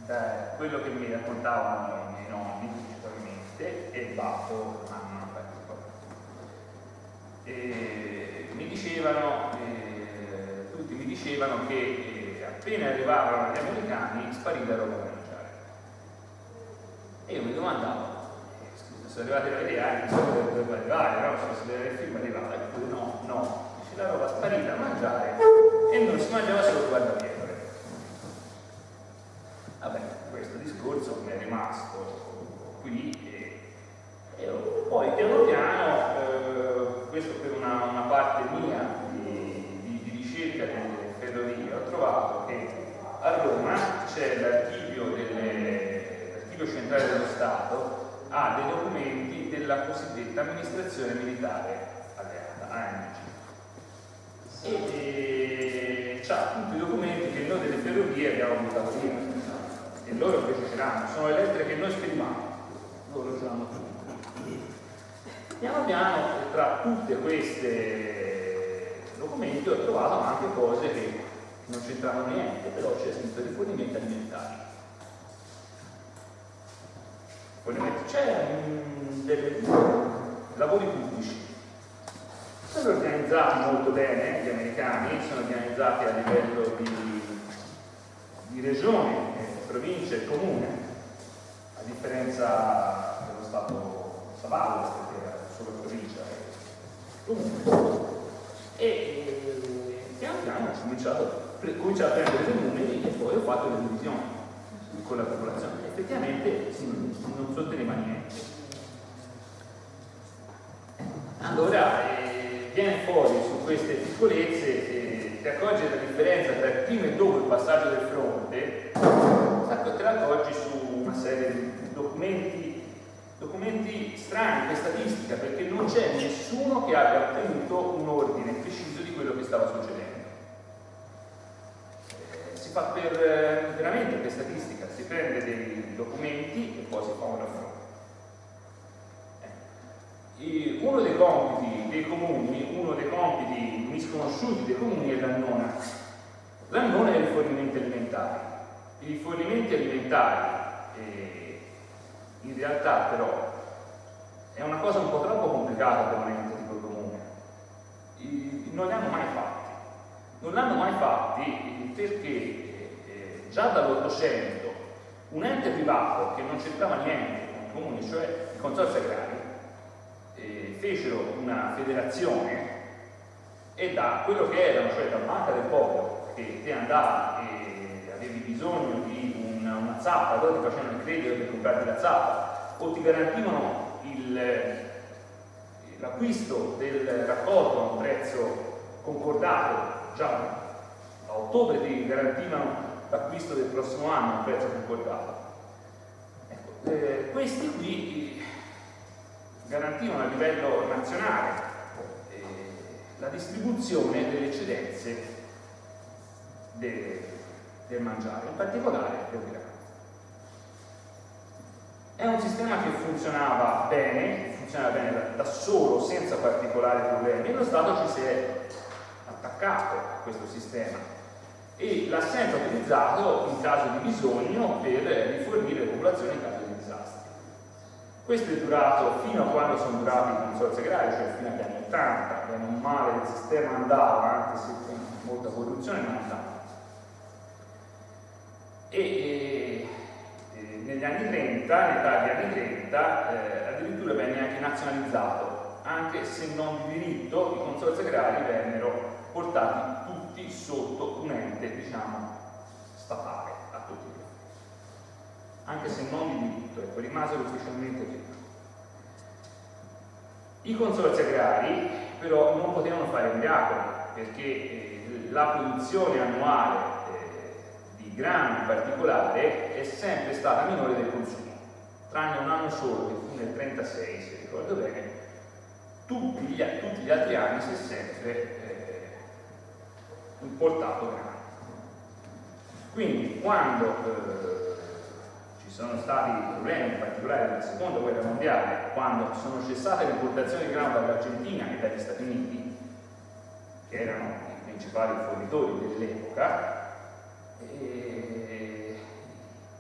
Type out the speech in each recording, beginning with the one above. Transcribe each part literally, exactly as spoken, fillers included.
da quello che mi raccontavano i miei nonni principalmente e il babbo, la mamma in particolare. E mi dicevano, eh, tutti mi dicevano che eh, appena arrivavano gli americani spariva roba da mangiare. E io mi domandavo, eh, scusa, sono arrivati gli americani, non so dove doveva arrivare, no? Se si vedeva il film arrivava, e poi no, no, dice la roba sparita da mangiare e non si mangiava solo guardapietole. Vabbè, questo discorso mi è rimasto qui e, e poi piano piano, eh, questo per una, una parte mia di, di, di ricerca delle ferrovie, ho trovato che a Roma c'è l'archivio l'archivio centrale dello Stato, ha dei documenti della cosiddetta amministrazione militare alleata, A M G, e, e c'ha tutti i documenti che noi delle ferrovie abbiamo buttato via. E loro invece ce l'hanno, sono le lettere che noi scriviamo, loro ce l'hanno tutti. Piano piano, tra tutte queste documenti ho trovato anche cose che non c'entravano niente, però c'è scritto rifornimenti alimentari. C'è dei lavori pubblici, sono organizzati molto bene, gli americani sono organizzati a livello di, di regione, provincia e comune, a differenza dello Stato sabaudo, che era solo provincia e comune. E piano piano ho cominciato, cominciato a prendere dei numeri e poi ho fatto le divisioni con la popolazione. Effettivamente non sosteneva niente. Allora eh, viene fuori su queste piccolezze e ti accorgi la differenza tra il prima e dopo il passaggio del fronte. Te la accorgi su una serie di documenti, documenti strani per statistica, perché non c'è nessuno che abbia ottenuto un ordine preciso di quello che stava succedendo. Eh, si fa per, eh, veramente per statistica, si prende dei documenti e poi si fa un raffronto. Eh. Uno dei compiti dei comuni, uno dei compiti misconosciuti dei comuni è l'annona. L'annona è i rifornimenti alimentari. I rifornimenti alimentari, eh, in realtà però, è una cosa un po' troppo complicata per un ente tipo comune. I, non li hanno mai fatti. Non li hanno mai fatti perché eh, già dall'Ottocento un ente privato che non c'entrava niente con i comuni, cioè i consorzi agrari, eh, fecero una federazione e da quello che erano, cioè da Banca del Popolo, che te andavi e avevi bisogno di una, una zappa, loro ti facevano il credito per comprarti la zappa o ti garantivano l'acquisto del raccolto a un prezzo concordato, già a ottobre ti garantivano l'acquisto del prossimo anno a un prezzo concordato. Ecco, eh, questi qui garantivano a livello nazionale eh, la distribuzione delle eccedenze del del mangiare, in particolare del grano. È un sistema che funzionava bene, funzionava bene da, da solo, senza particolari problemi, e lo Stato ci si è attaccato a questo sistema e l'ha sempre utilizzato in caso di bisogno per rifornire le popolazioni in caso di disastri. Questo è durato fino a quando sono durati i consorzi agrari, cioè fino agli anni ottanta, bene o male il sistema andava, anche se con molta corruzione, ma andava. E eh, eh, negli anni trenta, nell'età degli anni trenta, eh, addirittura venne anche nazionalizzato, anche se non di diritto, i consorzi agrari vennero portati tutti sotto un ente, diciamo, statale a tutti gli effetti, anche se non di diritto, ecco, rimasero ufficialmente fermi. I consorzi agrari però non potevano fare miracoli, perché eh, la produzione annuale grano in particolare è sempre stata minore del consumo, tranne un anno solo che fu nel trentasei, se ricordo bene. Tutti gli, tutti gli altri anni si è sempre eh, importato grano. Quindi quando eh, ci sono stati problemi, in particolare nella seconda guerra mondiale, quando sono cessate le importazioni di grano dall'Argentina e dagli Stati Uniti, che erano i principali fornitori dell'epoca, E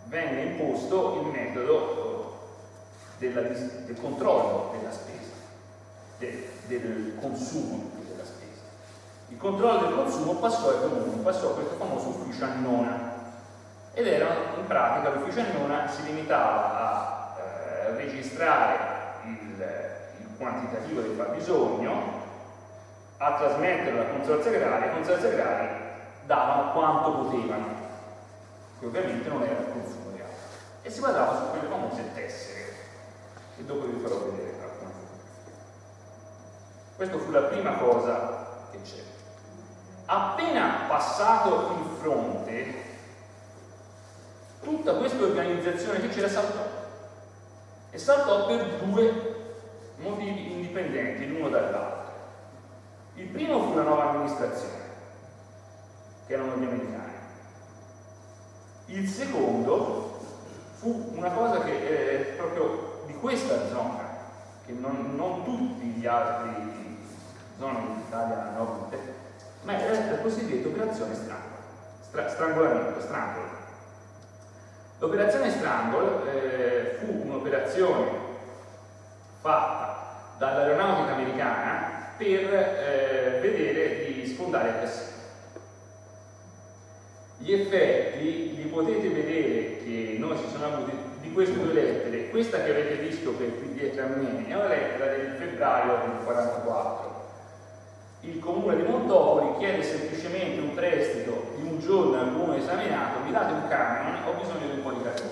venne imposto il metodo della, del controllo della spesa, del, del consumo della spesa. Il controllo del consumo passò ai comuni, passò a questo famoso ufficio annona, ed era in pratica l'ufficio annona si limitava a eh, registrare il, il quantitativo del fabbisogno, a trasmetterlo alla consorzia agraria, e i consorzi agrari davano quanto potevano, che ovviamente non era il consumo reale, e si basava su quelle famose tessere, che dopo vi farò vedere alcune fotografie. Questa fu la prima cosa che c'è. Appena passato il fronte, tutta questa organizzazione che c'era saltò, e saltò per due motivi indipendenti l'uno dall'altro. Il primo fu la nuova amministrazione, che erano gli americani. Il secondo fu una cosa che è proprio di questa zona, che non, non tutti gli altri zone d'Italia hanno avute, ma è la cosiddetta operazione Strangle, stra, strangolamento, Strangle. L'operazione Strangle eh, fu un'operazione fatta dall'aeronautica americana per eh, vedere di sfondare il casino. Gli effetti li potete vedere che noi ci sono avuti di queste due lettere. Questa che avete visto per qui dietro a me è una lettera del febbraio del quarantaquattro. Il comune di Montopoli chiede semplicemente un prestito di un giorno al comune esaminato: mi date un camion, ho bisogno di un po' di carbone.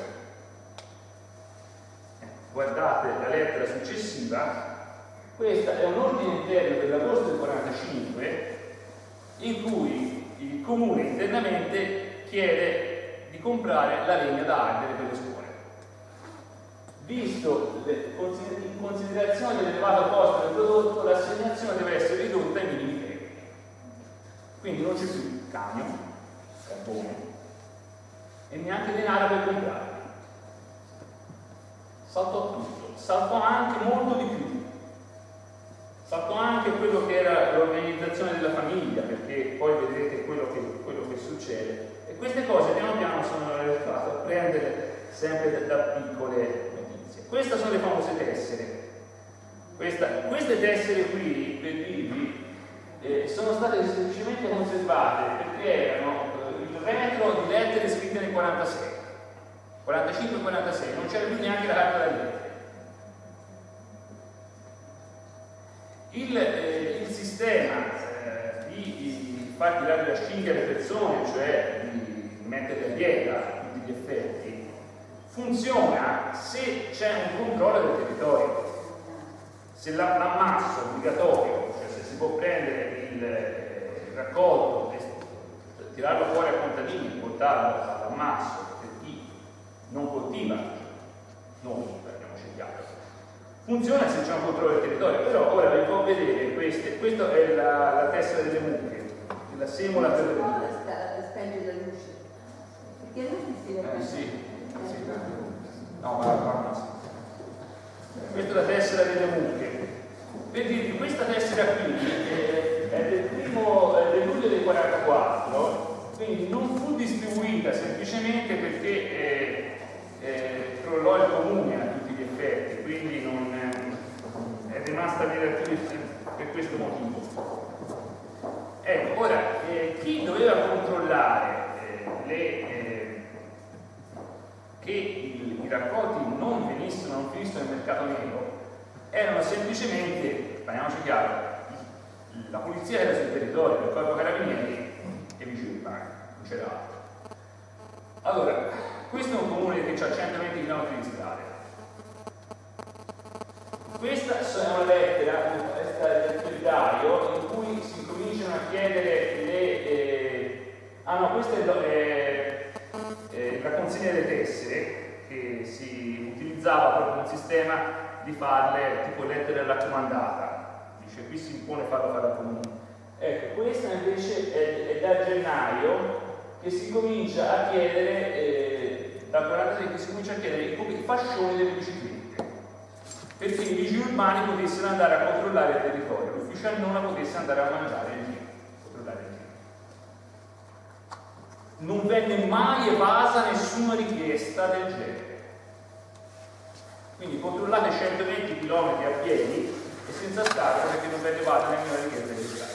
Eh, guardate la lettera successiva. Questo è un ordine interno dell'agosto del quarantacinque in cui il comune internamente chiede di comprare la legna da ardere per le scuole. Visto le, in considerazione dell'elevato costo del prodotto, l'assegnazione deve essere ridotta ai minimi termini. Quindi non c'è più camion, carbone, e neanche denaro per comprare. Saltò tutto, saltò anche molto di più. Saltò anche quello che era l'organizzazione della famiglia, perché poi vedrete quello che, quello che succede. E queste cose piano piano sono arrivate a prendere sempre da, da piccole notizie. Queste sono le famose tessere. Questa, queste tessere qui, per dirvi, eh, sono state semplicemente conservate perché erano eh, il retro di lettere scritte nel quarantasei, quarantacinque quarantasei, non c'era più neanche la carta da lettere. Il, eh, il sistema eh, di, di far tirare la cinghia alle persone, cioè di metterle a dieta a tutti gli effetti, funziona se c'è un controllo del territorio. Se l'ammasso è obbligatorio, cioè se si può prendere il, il raccolto, tirarlo fuori a contadini e portarlo all'ammasso per chi non coltiva, noi parliamoci chiaro. Funziona se c'è un controllo del territorio, però ora vi può vedere queste, questa è la, la tessera delle mucche, la semola per le mucche. Spegne la luce. Perché non si vede? Eh, sì, sì. No, ma no, sì. Questa è la tessera delle mucche. Per dirvi, questa tessera qui eh, è del primo è del luglio del quarantaquattro, quindi non fu distribuita semplicemente perché eh, eh, crollò il comune a tutti gli effetti, quindi non è rimasta negativa per questo motivo. Ecco, ora, eh, chi doveva controllare eh, le, eh, che i, i raccolti non venissero, non finissero nel mercato nero, erano semplicemente, parliamoci chiaro, la polizia era sul territorio, il corpo carabinieri e i vigili urbani, non c'era altro. Allora, questo è un comune che ha centoventi chilometri di strade. Questa è una lettera, questa del febbraio, in cui si cominciano a chiedere le... Eh, ah no, questa è eh, eh, la consegna delle tessere, che si utilizzava proprio un sistema di farle tipo lettere raccomandata. Dice, qui si impone farlo fare al comune. Ecco, questa invece è, è da gennaio che si comincia a chiedere, eh, dal quarantasei che si comincia a chiedere i fascioni delle biciclette, perché i vigili urbani potessero andare a controllare il territorio, l'ufficio annona potesse andare a mangiare il giro, controllare il giro. Non venne mai evasa nessuna nessuna richiesta del genere. Quindi controllate centoventi chilometri a piedi e senza scarpe perché non vi è arrivata nemmeno la richiesta di scarpe.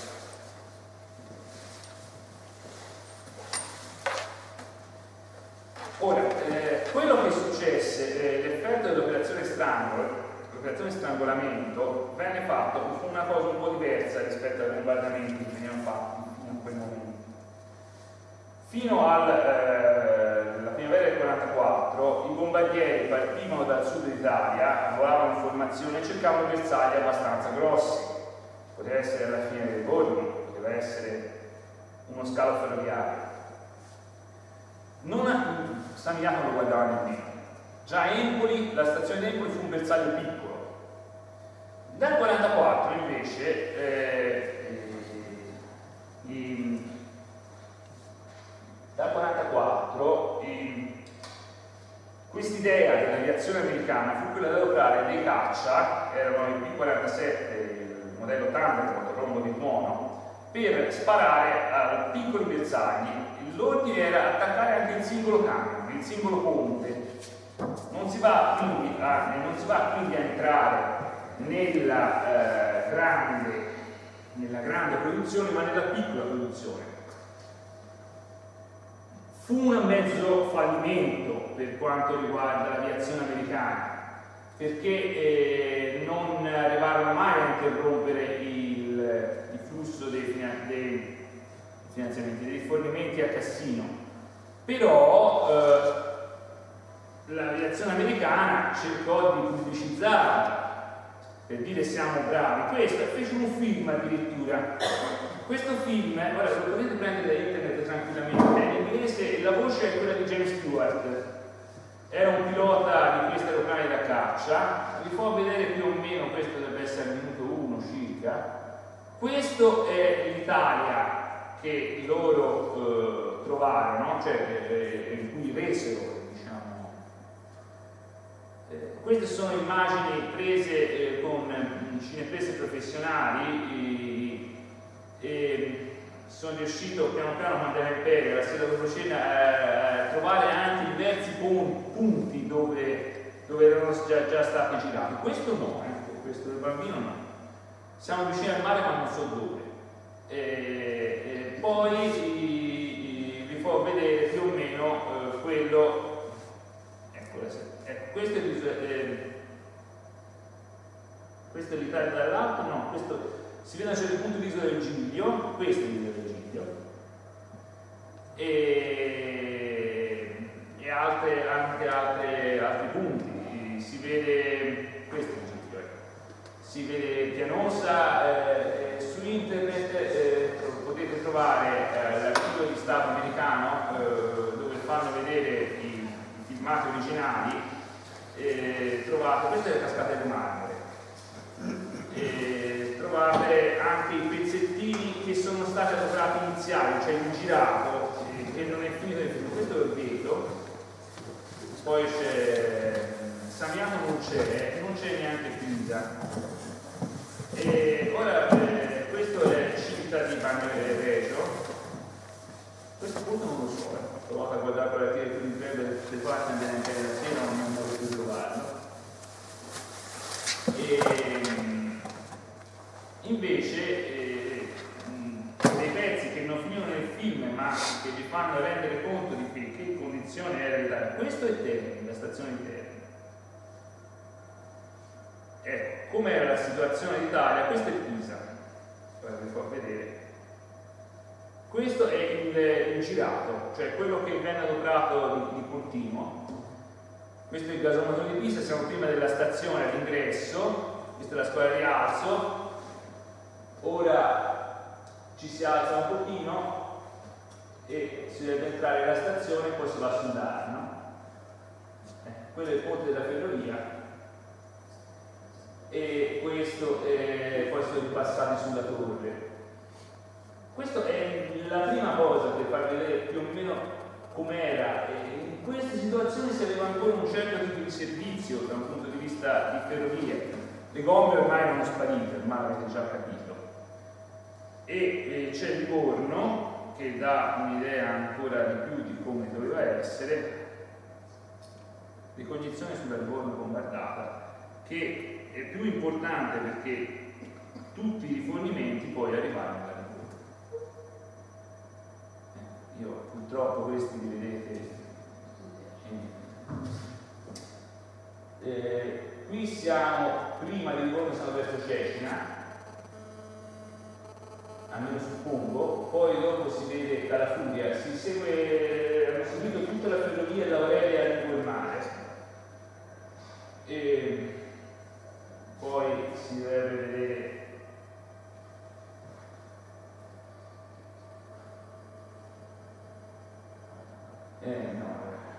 Ora, eh, quello che successe, eh, l'effetto dell'operazione strangolo, l'operazione strangolamento, venne fatto fu una cosa un po' diversa rispetto ai bombardamenti che venivano fatti in quel momento. Fino alla eh, primavera del quarantaquattro i bombardieri partivano dal sud d'Italia, volavano in formazione e cercavano bersagli abbastanza grossi. Poteva essere alla fine dei Borni, poteva essere uno scalo ferroviario. Non a, San Miniato lo guardava nemmeno. Già a Empoli, la stazione di Empoli fu un bersaglio piccolo. Dal quarantaquattro invece eh, i, dal quarantaquattro quest'idea dell'aviazione americana fu quella di adoperare dei caccia, erano i P quarantasette, il modello Thunder, motorombo di tuono, per sparare a piccoli bersagli. L'ordine era attaccare anche il singolo camion, il singolo ponte. Non si va quindi a, non si va quindi a entrare nella, eh, grande, nella grande produzione, ma nella piccola produzione. Fu un mezzo fallimento per quanto riguarda l'aviazione americana, perché eh, non arrivarono mai a interrompere il, il flusso dei, dei finanziamenti, dei rifornimenti a Cassino. Però eh, l'aviazione americana cercò di pubblicizzare per dire siamo bravi. Questo fece un film addirittura. Questo film, ora lo potete prendere da internet tranquillamente, è in inglese e la voce è quella di James Stewart. Era un pilota di questi aeroplani da caccia, vi fa vedere più o meno, questo deve essere al minuto uno circa. Questo è l'Italia che loro eh, trovarono, cioè eh, in cui resero, diciamo. Eh, queste sono immagini prese eh, con cineprese professionali e, e sono riuscito piano piano a mandare in pelle la sera dopo cena a trovare anche diversi punti dove, dove erano già, già stati girati. Questo no, ecco, questo del bambino no. Siamo vicini al mare ma non so dove. E, e poi i, i, vi fa vedere più o meno eh, quello, ecco, ecco questo è eh, questo è l'Italia dall'alto, no, questo si vede a un certo punto l'isola del Giglio, questo è l'isola del Giglio e, e altre, anche altre, altri punti, si vede questo è il Giglio, ecco. Si vede Pianosa, eh, su internet eh, potete trovare eh, l'articolo di Stato americano eh, dove fanno vedere i, i filmati originali, eh, trovate, queste è le cascate di marmore, eh, trovate anche i pezzettini che sono stati adoperati iniziali, cioè il girato, eh, che non è finito nel film, questo è il vetro, poi c'è San Miniato, non c'è, non c'è neanche Pisa. E ora eh, questo è Città di Bagno Regio, questo punto non lo so, eh. Ho provato a guardare con la tira più di breve da tutte le parti, andare anche la sera, non ho più trovarlo. E invece eh, dei pezzi che non finivano nel film ma che vi fanno rendere conto di che, che condizione era l'Italia. Questo è Terni, la stazione di Terni. Ecco, com'era la situazione d'Italia? Questo è Pisa, ora vi fa vedere. Questo è il, il girato, cioè quello che venne adoperato di, di continuo. Questo è il gasometro di Pisa, siamo prima della stazione all'ingresso, questa è la scuola di Alzo. Ora ci si alza un pochino e si deve entrare nella stazione e poi si va sul Darno. Eh, quello è il ponte della ferrovia. E questo è, poi sono ripassati sulla torre. Questa è la prima cosa per far vedere più o meno com'era. In queste situazioni si aveva ancora un certo tipo di servizio da un punto di vista di ferrovie. Le gomme ormai erano sparite, ormai l'avete già capito. E, e c'è Livorno che dà un'idea ancora di più di come doveva essere. ricognizione sulla Livorno bombardata, che è più importante perché tutti i rifornimenti poi arrivarono da Livorno. Eh, io purtroppo questi li vedete. Eh, qui siamo prima di Livorno, siamo verso Cecina, almeno suppongo, poi dopo si vede dalla Furia, si segue, hanno seguito tutta la ferrovia dall'Aurelia lungo il mare, e poi si deve vedere eh no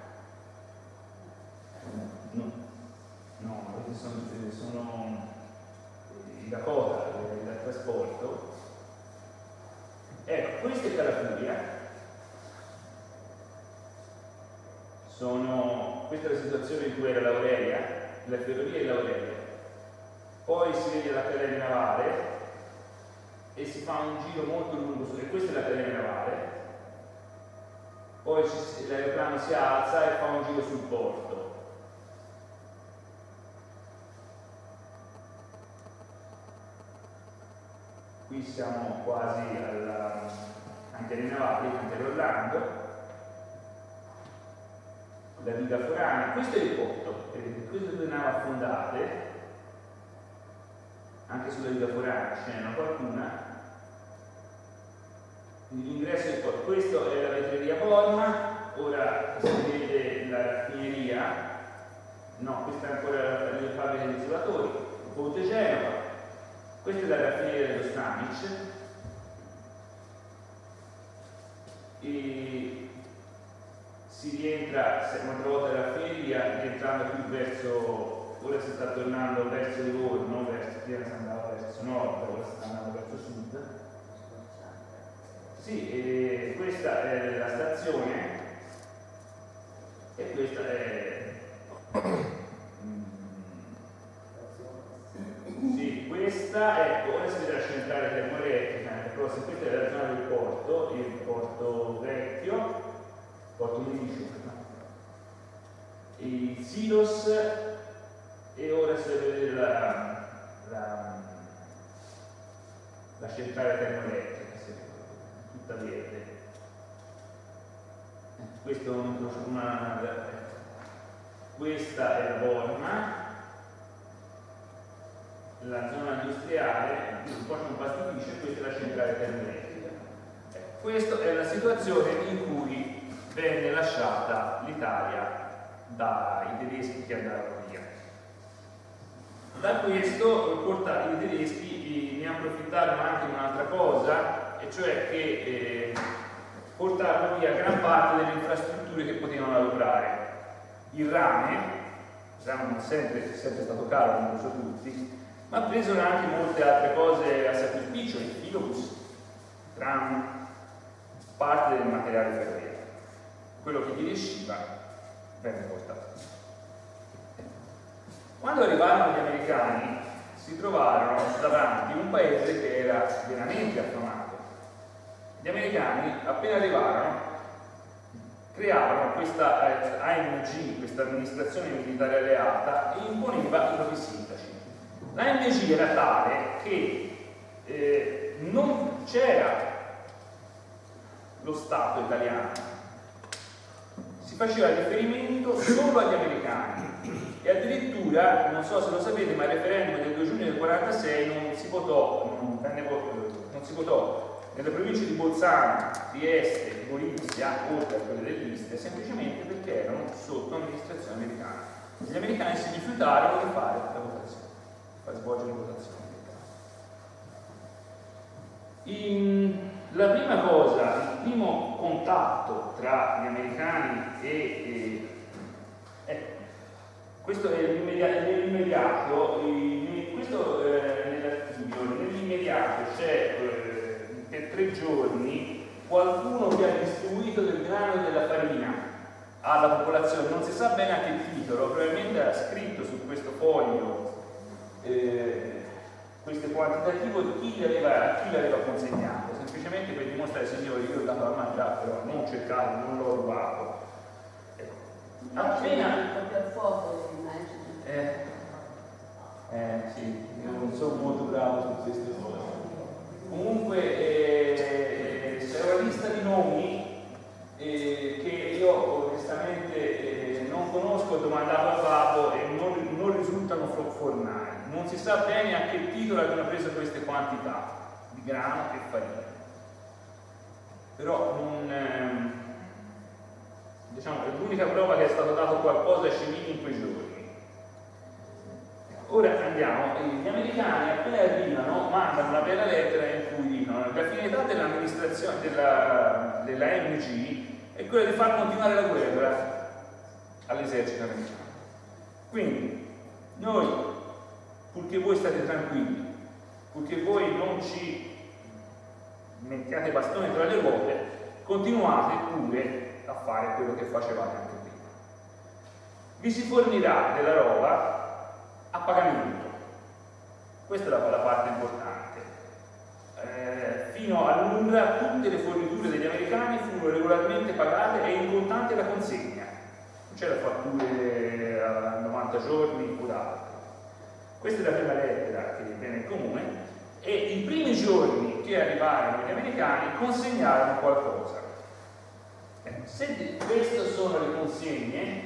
no no, questi sono, sono i Dakota del trasporto. Ecco, questa è Calafuria, sono, questa è la situazione in cui era l'Aurelia, la ferrovia e l'Aurelia, poi si vede l'Accademia Navale e si fa un giro molto lungo su, e questa è l'Accademia Navale, poi l'aeroplano si alza e fa un giro sul porto. Qui siamo quasi alla, anche alle navali, anche all'Orlando, la diga forana, questo è il porto, eh, queste due navi affondate, anche sulla diga forana ce n'è qualcuna, l'ingresso del porto, questo è la vetreria Borma, ora si vede la raffineria, no, questa è ancora la fabbrica degli isolatori, Ponte Genova. Questa è la raffineria dello Stanic e si rientra un'altra volta alla raffineria rientrando più verso, ora si sta tornando verso Livorno, verso, prima si andava verso nord, ora si sta andando verso sud. Sì, e questa è la stazione e questa è sì, questa, ecco, ora si vede la centrale termoelettrica, questa è la zona del porto, il porto vecchio, porto Milicio, i silos, e ora si vede vedere la, la, la centrale termoelettrica, tutta verde. Questo è un, una, questa è la Borma, la zona industriale, un po' un pastificio, e questa è la centrale termoelettrica. Eh, questa è la situazione in cui venne lasciata l'Italia dai tedeschi che andarono via. Da questo porta, i tedeschi ne approfittarono anche di un'altra cosa, e cioè che eh, portarono via gran parte delle infrastrutture che potevano lavorare. Il rame, il rame non sempre, è sempre stato caro, non lo so tutti, ma presero anche molte altre cose a sacrificio, il filobus, tram, parte del materiale ferroviario. Quello che gli riusciva venne portato. Quando arrivarono gli americani si trovarono davanti un paese che era veramente affamato. Gli americani appena arrivarono crearono questa A M G, questa amministrazione militare alleata, e imponeva i propri sindaci. L'A M G era tale che eh, non c'era lo Stato italiano, si faceva riferimento solo agli americani, e addirittura, non so se lo sapete, ma il referendum del due giugno del quarantasei non si votò, non, venne, non si votò nelle province di Bolzano, Trieste, Gorizia, oltre a quelle dell'Istria, semplicemente perché erano sotto amministrazione americana. Gli americani si rifiutarono di fare la votazione, far svolgere la votazione. In, la prima cosa, il primo contatto tra gli americani e, e ecco, questo è nell'immediato, questo eh, nell'archivio, nell'immediato c'è eh, per tre giorni qualcuno che ha distribuito del grano e della farina alla popolazione, non si sa bene a che titolo, probabilmente ha scritto su questo foglio eh, questo quantitativo di chi l'aveva, chi l'aveva consegnato, semplicemente per dimostrare, signori, io ho dato la mangiare, però non cercate, non l'ho rubato. Ecco. appena proprio al fuoco l'immagine. eh, eh sì, io non sono molto bravo su queste cose. Comunque eh, c'è una lista di nomi eh, che io onestamente eh, non conosco, ho domandato a Papo e non, non risultano formali. Non si sa bene a che titolo abbiano preso queste quantità di grano e farina. Però non, ehm, diciamo, è l'unica prova che è stato dato qualcosa ai civili in quei giorni. Ora andiamo, gli americani appena arrivano mandano una bella lettera in cui dicono che la finalità dell'amministrazione della, della M G è quella di far continuare la guerra all'esercito americano. Quindi noi, purché voi state tranquilli, purché voi non ci mettiate bastoni tra le ruote, continuate pure a fare quello che facevate anche prima. Vi si fornirà della roba a pagamento. Questa è la, la parte importante. Eh, fino all'U N R W A tutte le forniture degli americani furono regolarmente pagate e in contante la consegna. Non c'era fatture a novanta giorni o altro. Questa è la prima lettera che viene in comune e i primi giorni che arrivarono gli americani consegnarono qualcosa. Eh, se queste sono le consegne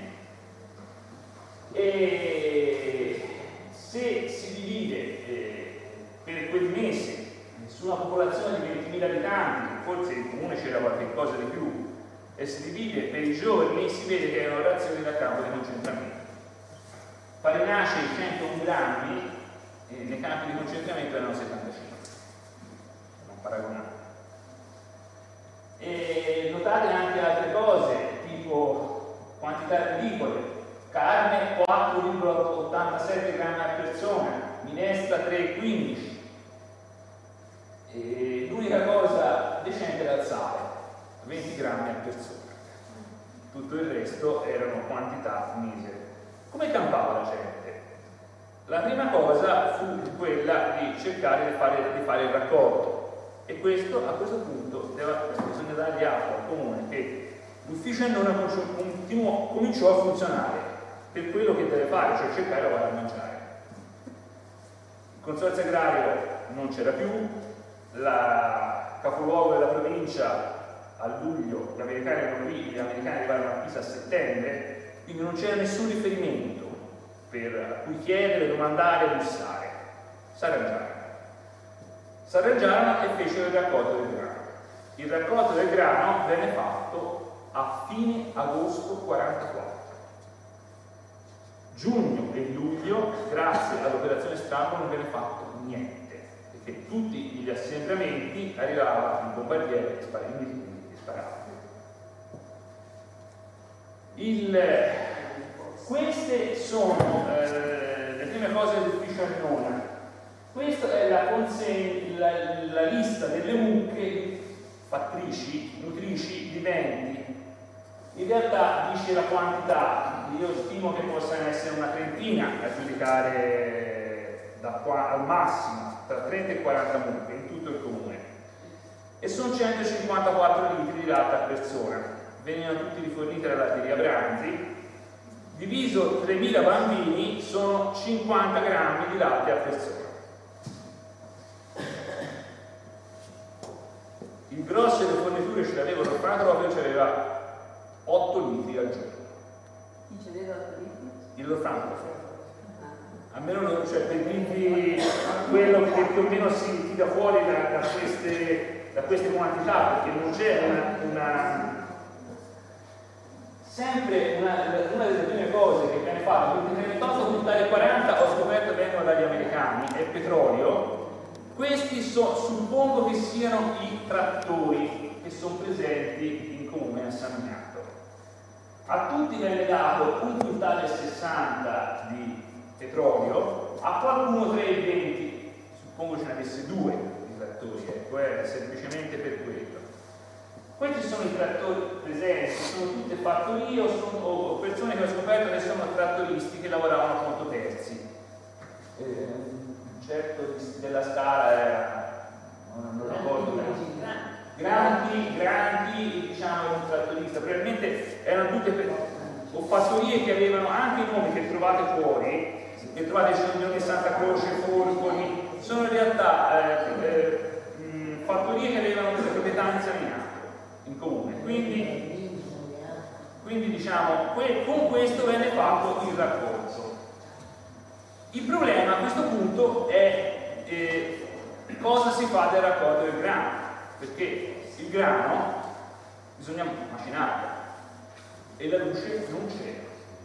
e se si divide eh, per quel mese su una popolazione di ventimila abitanti, forse in comune c'era qualche cosa di più, e si divide per i giorni, si vede che erano razioni da campo di concentramento. Farinacei centouno grammi eh, nei campi di concentramento erano settantacinque, non paragonabili. E notate anche altre cose, tipo quantità ridicole. Carne quattro virgola ottantasette grammi a persona, minestra tre virgola quindici. L'unica cosa decente era il sale, venti grammi a persona. Tutto il resto erano quantità misere. Come campava la gente? La prima cosa fu quella di cercare di fare, di fare il raccolto, e questo a questo punto deve, bisogna dargli atto al comune che l'ufficio Annona cominciò a funzionare per quello che deve fare, cioè cercare di lavorare a mangiare. Il consorzio agrario non c'era più, la capoluogo della provincia a luglio, gli americani erano lì, gli americani arrivarono a Pisa a settembre, quindi non c'era nessun riferimento per, a cui chiedere, domandare, bussare. S'arrangiarono. S'arrangiarono e fecero il raccolto del grano. Il raccolto del grano venne fatto a fine agosto quarantaquattro. Giugno e luglio, grazie all'operazione Strambo, non venne fatto niente, perché tutti gli assembramenti arrivavano in bombardiere e sparavano. Il, queste sono eh, le prime cose dell'ufficio Annona. Questa è la, la, la lista delle mucche fattrici, nutrici, viventi. In realtà dice la quantità, io stimo che possano essere una trentina a giudicare da qua al massimo, tra trenta e quaranta mucche in tutto il comune. E sono centocinquantaquattro litri di latte a persona. Venivano tutti riforniti dalla latteria Branzi. Diviso tremila bambini sono cinquanta grammi di latte a persona. Il grosso delle forniture ce l'avevano il Franco, ce l'aveva otto litri al giorno. Chi ce l'aveva otto litri? Il Franco. Almeno non, cioè, per dirvi quello che più o meno si tira fuori da, da, queste, da queste quantità, perché non c'è una, una sempre una, una delle prime cose che viene fatta, quindi trentotto puntare quaranta ho scoperto vengono dagli americani, è il petrolio. Questi so, suppongo che siano i trattori che sono presenti in comune a San Miniato. A tutti viene dato un quintale e sessanta di petrolio, a qualcuno tre virgola venti, suppongo ce ne avesse due di trattori, ecco, è semplicemente per quello. Questi sono i trattori presenti, sono tutte fattorie o, sono, o persone che ho scoperto che sono trattoristi che lavoravano a conto terzi. Eh, un certo della scala era, non, non ricordo, grandi, grandi, diciamo, era un trattorista, probabilmente erano tutte per, o fattorie che avevano anche i nomi che trovate fuori, che trovate Cernioni, Santa Croce, Folgoni, sono in realtà eh, eh, mh, fattorie che avevano queste proprietà insegnate in comune. Quindi, quindi diciamo, que con questo venne fatto il raccordo. Il problema a questo punto è eh, cosa si fa del raccordo del grano, perché il grano bisogna macinarlo e la luce non c'era.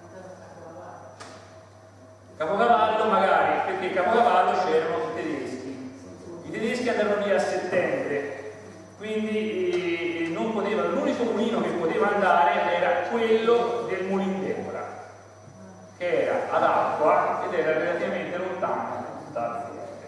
Capocavallo magari, perché Capocavallo c'erano i tedeschi. I tedeschi andarono lì a settembre, quindi eh, non potevano, l'unico mulino che poteva andare era quello del Mulin d'Embra, che era ad acqua ed era relativamente lontano dal fiume.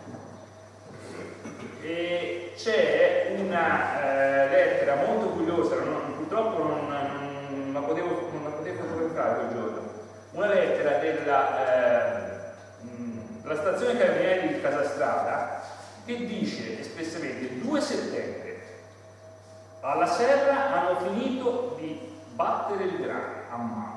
E c'è una eh, lettera molto curiosa, non, purtroppo non, non, la potevo, non la potevo fotografare quel giorno, una lettera della, eh, mh, della stazione Carabinieri di Casastrada, che dice espressamente il due settembre alla serra hanno finito di battere il grano a mano.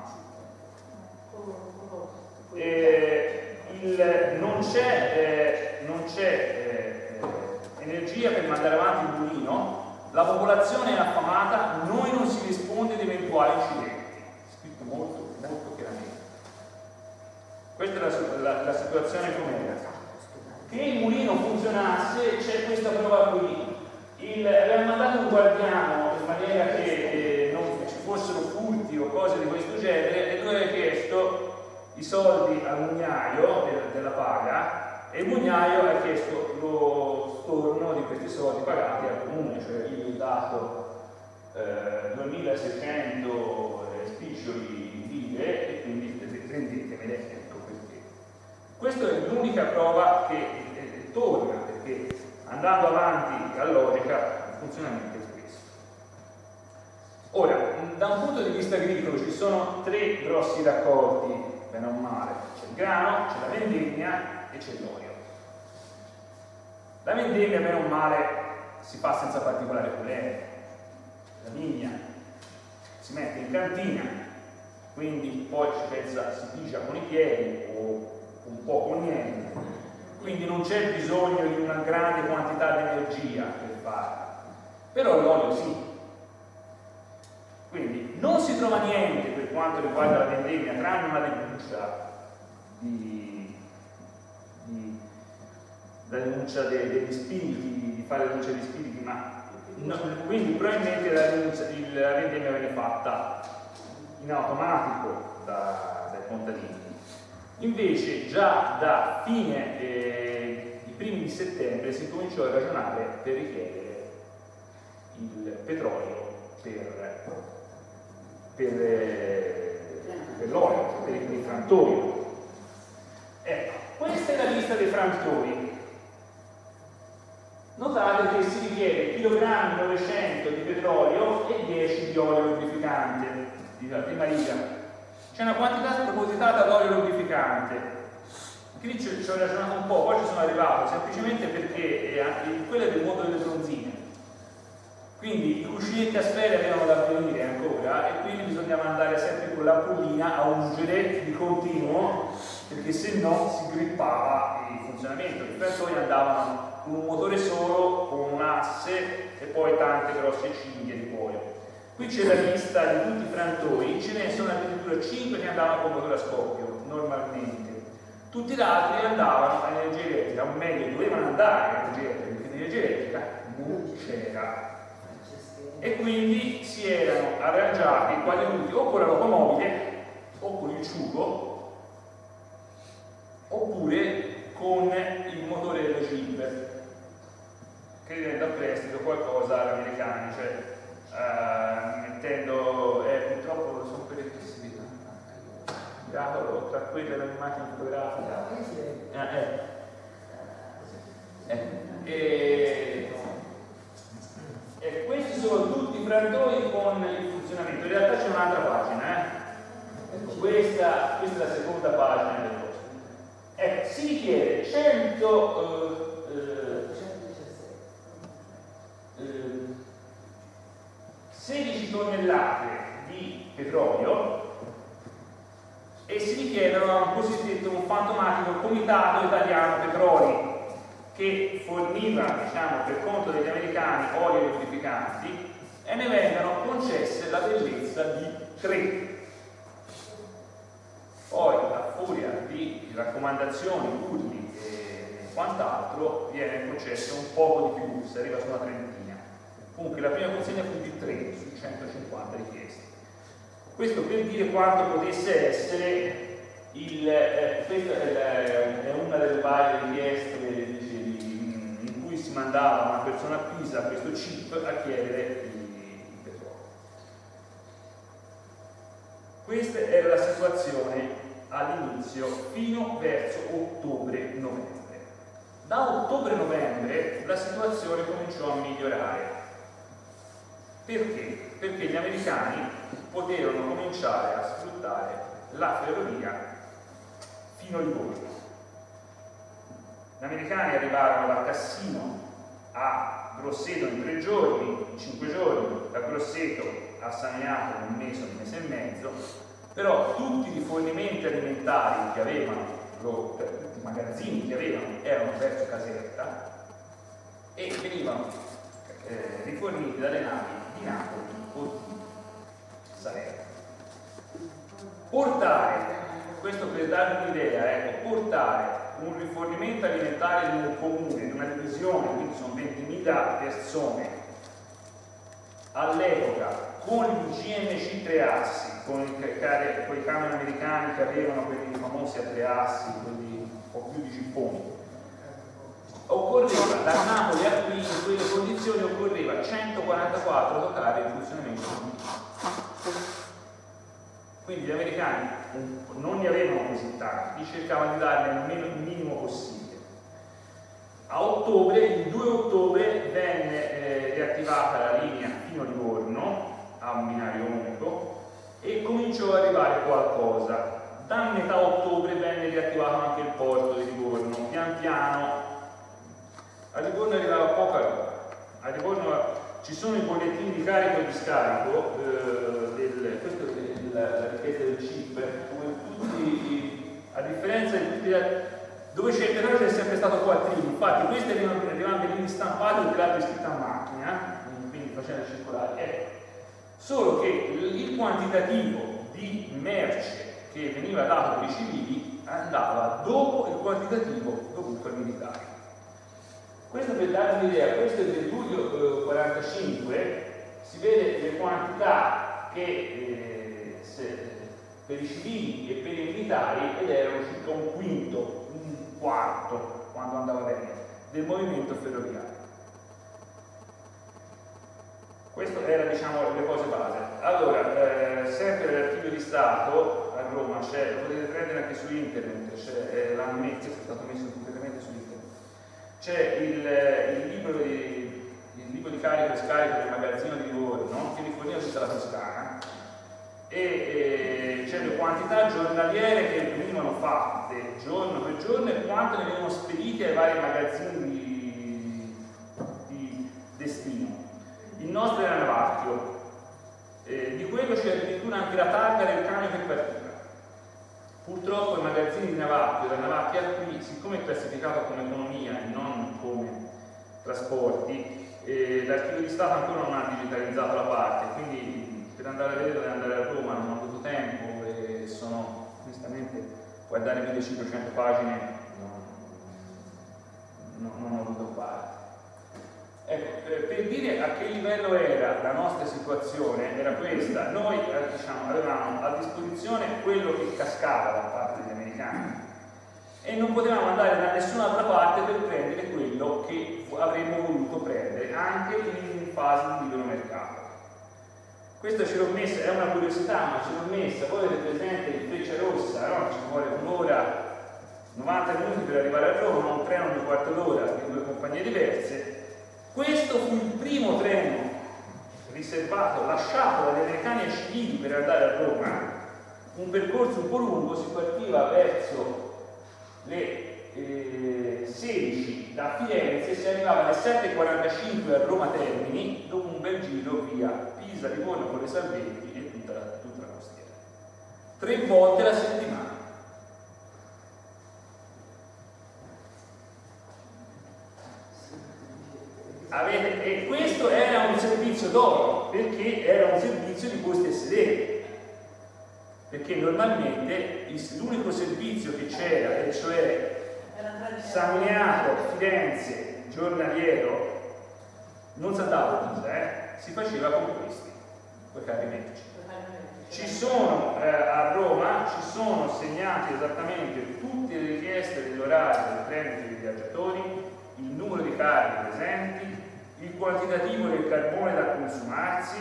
Eh, il, non c'è eh, non c'è eh, energia per mandare avanti il mulino, la popolazione è affamata, noi non si risponde di eventuali incidenti. Scritto molto, molto chiaramente. Questa è la, la, la situazione com'era. Che il mulino funzionasse, c'è questa prova qui. Il, aveva mandato un guardiano in maniera che eh, non ci fossero furti o cose di questo genere, e lui aveva chiesto i soldi al mugnaio de, della paga, e il mugnaio ha chiesto lo storno di questi soldi pagati al comune, cioè io ho dato eh, duemilaseicento eh, spiccioli di lire e quindi prendetemele, ecco perché. Questa è l'unica prova che eh, torna, perché andando avanti a logica il funzionamento è questo. Ora, da un punto di vista agricolo ci sono tre grossi raccolti, bene o male, c'è il grano, c'è la vendemmia e c'è l'olio. La vendemmia, bene o male, si fa senza particolare polemica. La vigna si mette in cantina, quindi poi si pensa, si pigia con i piedi o un po' con niente, quindi non c'è bisogno di una grande quantità di energia per farla, però l'olio sì. Quindi non si trova niente per quanto riguarda la vendemmia, tranne una denuncia di, di la denuncia de, degli spiriti, di fare la denuncia degli spiriti, ma no, quindi probabilmente la, denuncia, il, la vendemmia viene fatta in automatico da, dai contadini. Invece già da fine eh, i primi di settembre si cominciò a ragionare per richiedere il petrolio per, per, eh, per l'olio, per i frantori. Ecco, questa è la lista dei frantori. Notate che si richiede chilogrammi novecento di petrolio e dieci di olio lubrificante, di la prima riga. C'è una quantità spropositata d'olio lubrificante. Anche lì ci ho ragionato un po', poi ci sono arrivato, semplicemente perché eh, quello è del mondo delle bronzine. Quindi i cuscinetti a sfere avevano da venire ancora, e quindi bisognava andare sempre con l'ampollina a ungere di continuo, perché se no si grippava il funzionamento. I frantori andavano con un motore solo, con un asse e poi tante grosse cinghie di cuoio. Qui c'è la lista di tutti i frantori, ce ne sono addirittura cinque che andavano con motore a scoppio, normalmente. Tutti gli altri andavano a energia elettrica, o meglio, dovevano andare a energia elettrica, perché l'energia elettrica non c'era. E quindi si erano arrangiati quasi tutti o con la locomobile, o con il ciugo, oppure con il motore delle Jeep, che diventa a prestito qualcosa all'americano, cioè Uh, mettendo, eh, purtroppo sono quelle che si vedono, miracolo, tra quelle dell'immagine fotografica. Eh, eh. Eh. E, e questi sono tutti i frantori con il funzionamento. In realtà c'è un'altra pagina, eh? questa, questa è la seconda pagina del posto. Eh, si richiede cento uh, uh, uh, sedici tonnellate di petrolio Comitato Italiano Petroli, che forniva, diciamo, per conto degli americani oli e lubrificanti, e ne vengano concesse la bellezza di tre. Poi, a furia di raccomandazioni, urli e quant'altro, viene concesso un poco di più, si arriva su una trentina. Comunque la prima consegna fu di tre su centocinquanta richieste. Questo per dire quanto potesse essere il... Eh, questa è, è una delle varie richieste in cui si mandava una persona a Pisa questo chip a chiedere il petrolio. Questa era la situazione all'inizio fino verso ottobre-novembre. Da ottobre-novembre la situazione cominciò a migliorare. Perché? Perché gli americani poterono cominciare a sfruttare la ferrovia fino a Livorno. Gli americani arrivarono da Cassino a Grosseto in tre giorni, in cinque giorni, da Grosseto a Saniato in un mese, un mese e mezzo, però tutti i rifornimenti alimentari che avevano, tutti i magazzini che avevano, erano verso Caserta e venivano eh, riforniti dalle navi di Napoli o di Salerno. Portare, questo per darvi un'idea, ecco, portare un rifornimento alimentare di un comune, di una divisione, quindi sono ventimila persone, all'epoca con il G M C tre assi, con i, con i camion americani che avevano quelli famosi a tre assi, quelli un po' più di cipponi, occorreva da Napoli a qui, in quelle condizioni occorreva centoquarantaquattro autocarri in funzionamento. Quindi gli americani non ne avevano così tanti, cercavano di darne almeno il minimo possibile. A ottobre, il due ottobre, venne eh, riattivata la linea fino a Livorno, a un binario unico, e cominciò ad arrivare qualcosa. Da metà ottobre venne riattivato anche il porto di Livorno. Pian piano a Livorno arrivava poca roba. A Livorno ci sono i bollettini di carico e di scarico, eh, del, questo è il, la richiesta del chip, come tutti, a differenza di tutti gli altri, dove c'è il petrolio c'è sempre stato quattrini, infatti questi arrivavano bellini stampati e l'altro scritto a macchina, quindi facendo circolare. Eh. Solo che il quantitativo di merce che veniva dato per i civili andava dopo il quantitativo dovuto ai militari. Questo per darvi un'idea, questo è del luglio eh, quarantacinque, si vede le quantità che eh, se, per i civili e per i militari, ed erano circa un quinto, un quarto, quando andava bene, del movimento ferroviario. Questo era, diciamo, le cose base. Allora, eh, sempre l'Archivio di Stato a Roma c'è, lo potete prendere anche su internet, c'è, eh, l'hanno messo, è stato messo completamente su internet. C'è il, il, libro di, il libro di carico e scarico del magazzino di Livorno, che riforniva tutta la Toscana, e, e c'è le quantità giornaliere che venivano fatte giorno per giorno e quanto ne venivano spediti ai vari magazzini di, di destino. Il nostro era Navacchio, eh, di quello c'è addirittura anche la targa del camion che partiva. Purtroppo i magazzini di Navacchio, da Navacchio a qui, siccome è classificato come economia e non come trasporti, eh, l'Archivio di Stato ancora non ha digitalizzato la parte, quindi per andare a vedere dove andare a Roma non ho avuto tempo e sono, onestamente, guardare millecinquecento pagine non, non, non ho avuto parte. Ecco, per dire a che livello era la nostra situazione, era questa: noi eh, diciamo, avevamo a disposizione quello che cascava da parte degli americani e non potevamo andare da nessun'altra parte per prendere quello che avremmo voluto prendere, anche in fase di libero mercato. Questo ce l'ho messa, è una curiosità, ma ce l'ho messa. Voi avete presente il Freccia Rossa, no? Ci vuole un'ora, novanta minuti per arrivare a Roma, un treno di un quarto d'ora in due compagnie diverse. Questo fu il primo treno riservato, lasciato dagli americani ai civili per andare a Roma, un percorso un po' lungo, si partiva verso le eh, sedici da Firenze e si arrivava alle sette e quarantacinque a Roma Termini, dopo un bel giro via Pisa, Livorno con le Salvetti e tutta la, tutta la costiera. Tre volte la settimana. perché era un servizio di posti e sedere, perché normalmente l'unico servizio che c'era, e cioè San Miniato, Firenze, giornaliero, non si andava a Pisa, eh? Si faceva con questi, con i carri merci. Ci sono eh, a Roma, ci sono segnati esattamente tutte le richieste dell'orario del treno dei viaggiatori, il numero di carri presenti, il quantitativo del carbone da consumarsi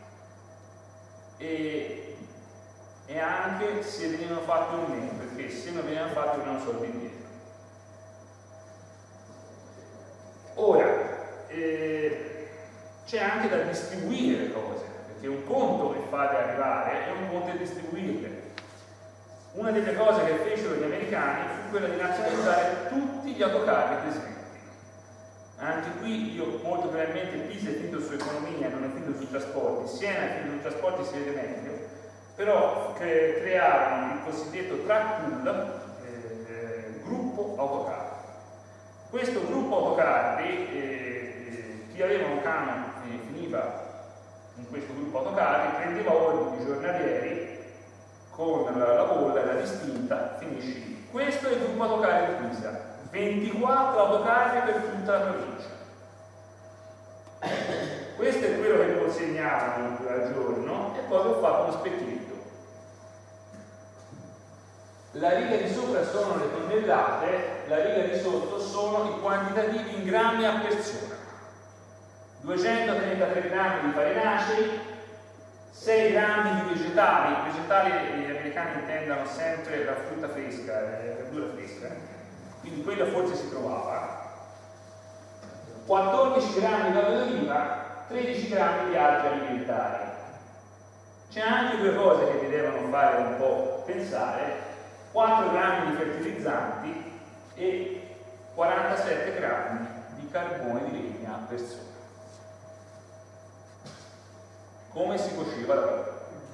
e, e anche se venivano fatti o meno, perché se non venivano fatti venivano soldi indietro. Ora, eh, c'è anche da distribuire le cose, perché un conto è farle arrivare e un conto è distribuirle. Una delle cose che fecero gli americani fu quella di nazionalizzare tutti gli autocarri presenti. Anche qui io molto brevemente, Pisa è finito su economia, non è finito sui trasporti, Siena è finito sui trasporti, si vede meglio, però cre crearono il cosiddetto track pool, eh, gruppo autocarri. Questo gruppo autocarri, eh, eh, chi aveva un camion e finiva in questo gruppo autocarri, prendeva ordini giornalieri con la, la bolla era distinta, finisci lì. Questo è il gruppo autocarri di Pisa, ventiquattro autocarri per tutta la provincia. Questo è quello che consegnavano al giorno e poi ho fatto uno specchietto. La riga di sopra sono le tonnellate, la riga di sotto sono i quantitativi in grammi a persona. duecentotrentatré grammi di farinacei, sei grammi di vegetali. I vegetali gli americani intendono sempre la frutta fresca, la verdura fresca, quindi quella forse si trovava. quattordici grammi di olio d'oliva, tredici grammi di altri alimentari. C'è anche due cose che vi devono fare un po' pensare: quattro grammi di fertilizzanti e quarantasette grammi di carbone di legna a persona. Come si cuoceva la roba?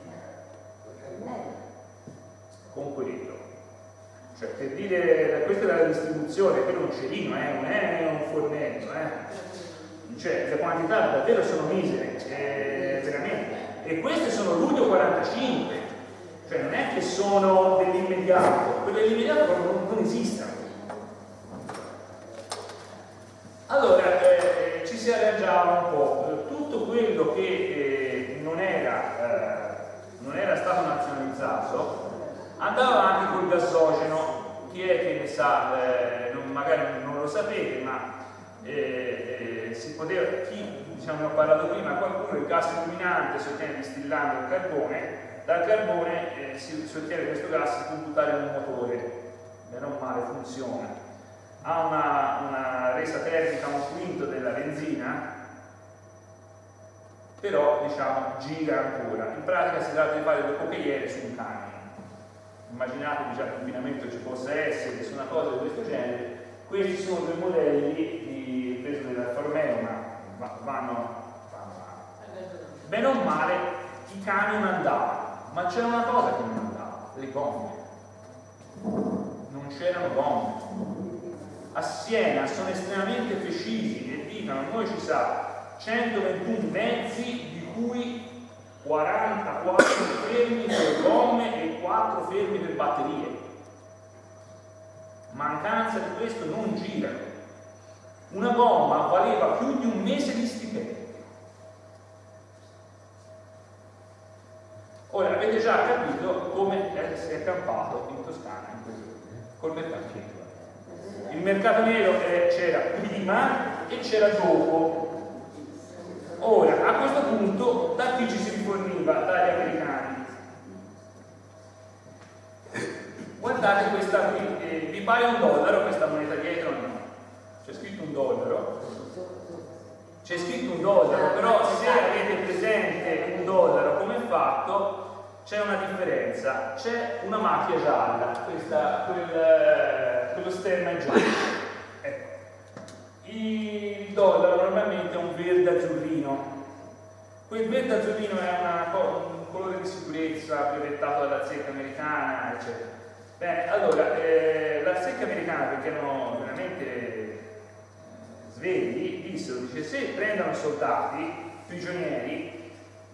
Con quello. Cioè, per dire, questa è la distribuzione, quello è un cerino, eh, non è un fornetto, eh. Cioè, le quantità davvero sono misere, eh, veramente. E queste sono luglio quarantacinque. Cioè non è che sono dell'immediato, quelle dell'immediato non, non esistono. Allora eh, ci si arrangiava un po', tutto quello che eh, non, era, eh, non era stato nazionalizzato andava avanti col gassogeno. Chi è che ne sa, eh, non, magari non lo sapete, ma eh, eh, si poteva, chi diciamo, ne ho parlato prima, qualcuno il gas illuminante si ottiene distillando il carbone. Dal carbone eh, si, si ottiene questo gas, si può buttare in un motore, bene o male funziona. Ha una, una resa termica un quinto della benzina, però diciamo gira ancora. In pratica si tratta di fare due cocchiere su un camion. Immaginatevi già che l'inquinamento ci possa essere, su una cosa di questo genere. Questi sono due modelli di preso dall'Alfa Romeo, ma vanno, vanno bene o male, i camion andavano. Ma c'era una cosa che non andava, le gomme. Non c'erano gomme. A Siena sono estremamente precisi e dicono: noi ci sa centoventuno mezzi, di cui quarantaquattro fermi per gomme e quattro fermi per batterie. Mancanza di questo non girano. Una gomma valeva più di un mese di stipendio. Ora avete già capito come si è accampato in Toscana in questo, col mercato nero. Il mercato nero c'era prima e c'era dopo. Ora, a questo punto, da chi ci si riforniva? Dagli americani. Guardate questa qui, eh, vi pare un dollaro questa moneta dietro? No. C'è scritto un dollaro. C'è scritto un dollaro, però se avete presente un dollaro come è fatto, c'è una differenza. C'è una macchia gialla, questa, quel, quello stemma è giallo. Ecco. Il dollaro normalmente è un verde azzurrino. Quel verde azzurrino è una, un colore di sicurezza brevettato dalla zecca americana, eccetera. Bene, allora, eh, la zecca americana, perché erano veramente svegli, dissero, dice, se prendono soldati, prigionieri,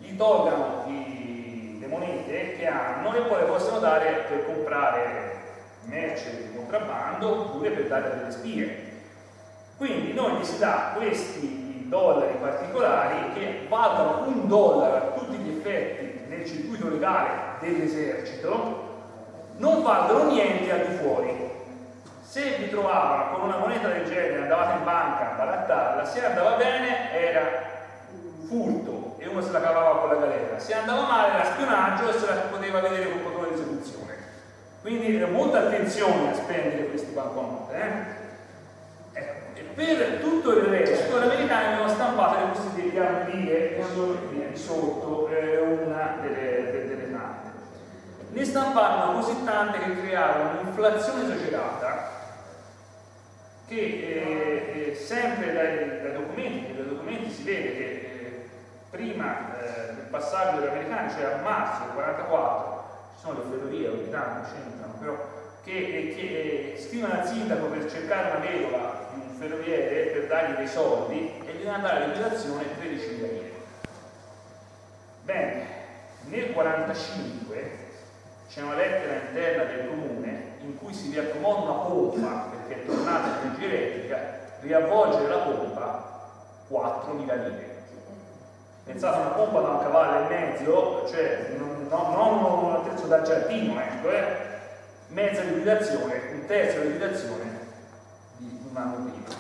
gli tolgano i, le monete che hanno e poi le possono dare per comprare merce di contrabbando oppure per dare a delle spie. Quindi noi gli si dà questi dollari particolari che valgono un dollaro a tutti gli effetti nel circuito legale dell'esercito, non valgono niente al di fuori. Se vi trovavano con una moneta del genere, andavate in banca a barattarla, se andava bene era furto e uno se la cavava con la galera, se andava male era spionaggio e se la poteva vedere con controllo di esecuzione. Quindi molta attenzione a spendere questi banconote. Eh? Ecco. E per tutto il resto gli americani avevano stampato le cosiddette armie che sono qui sotto eh, una delle, delle, delle tante. Ne stamparono così tante che crearono un'inflazione esagerata che eh, eh, sempre dai, dai documenti, dai documenti si vede che eh, prima eh, del passaggio degli americani, cioè a marzo del quarantaquattro, ci sono le ferrovie, ogni tanto c'entrano, però che, eh, che eh, scrivono al sindaco per cercare una vedova di un ferroviere per dargli dei soldi e gli danno la liberazione tredicimila lire. Bene, nel quarantacinque c'è una lettera interna del comune in cui si riaccomoda una pompa perché è tornata l'energia elettrica, riavvolgere la pompa quattromila lire. Pensate a una pompa da un cavallo e mezzo, cioè non, non, non un attrezzo da giardino, ecco, eh, mezza liquidazione, un terzo di liquidazione di un anno prima.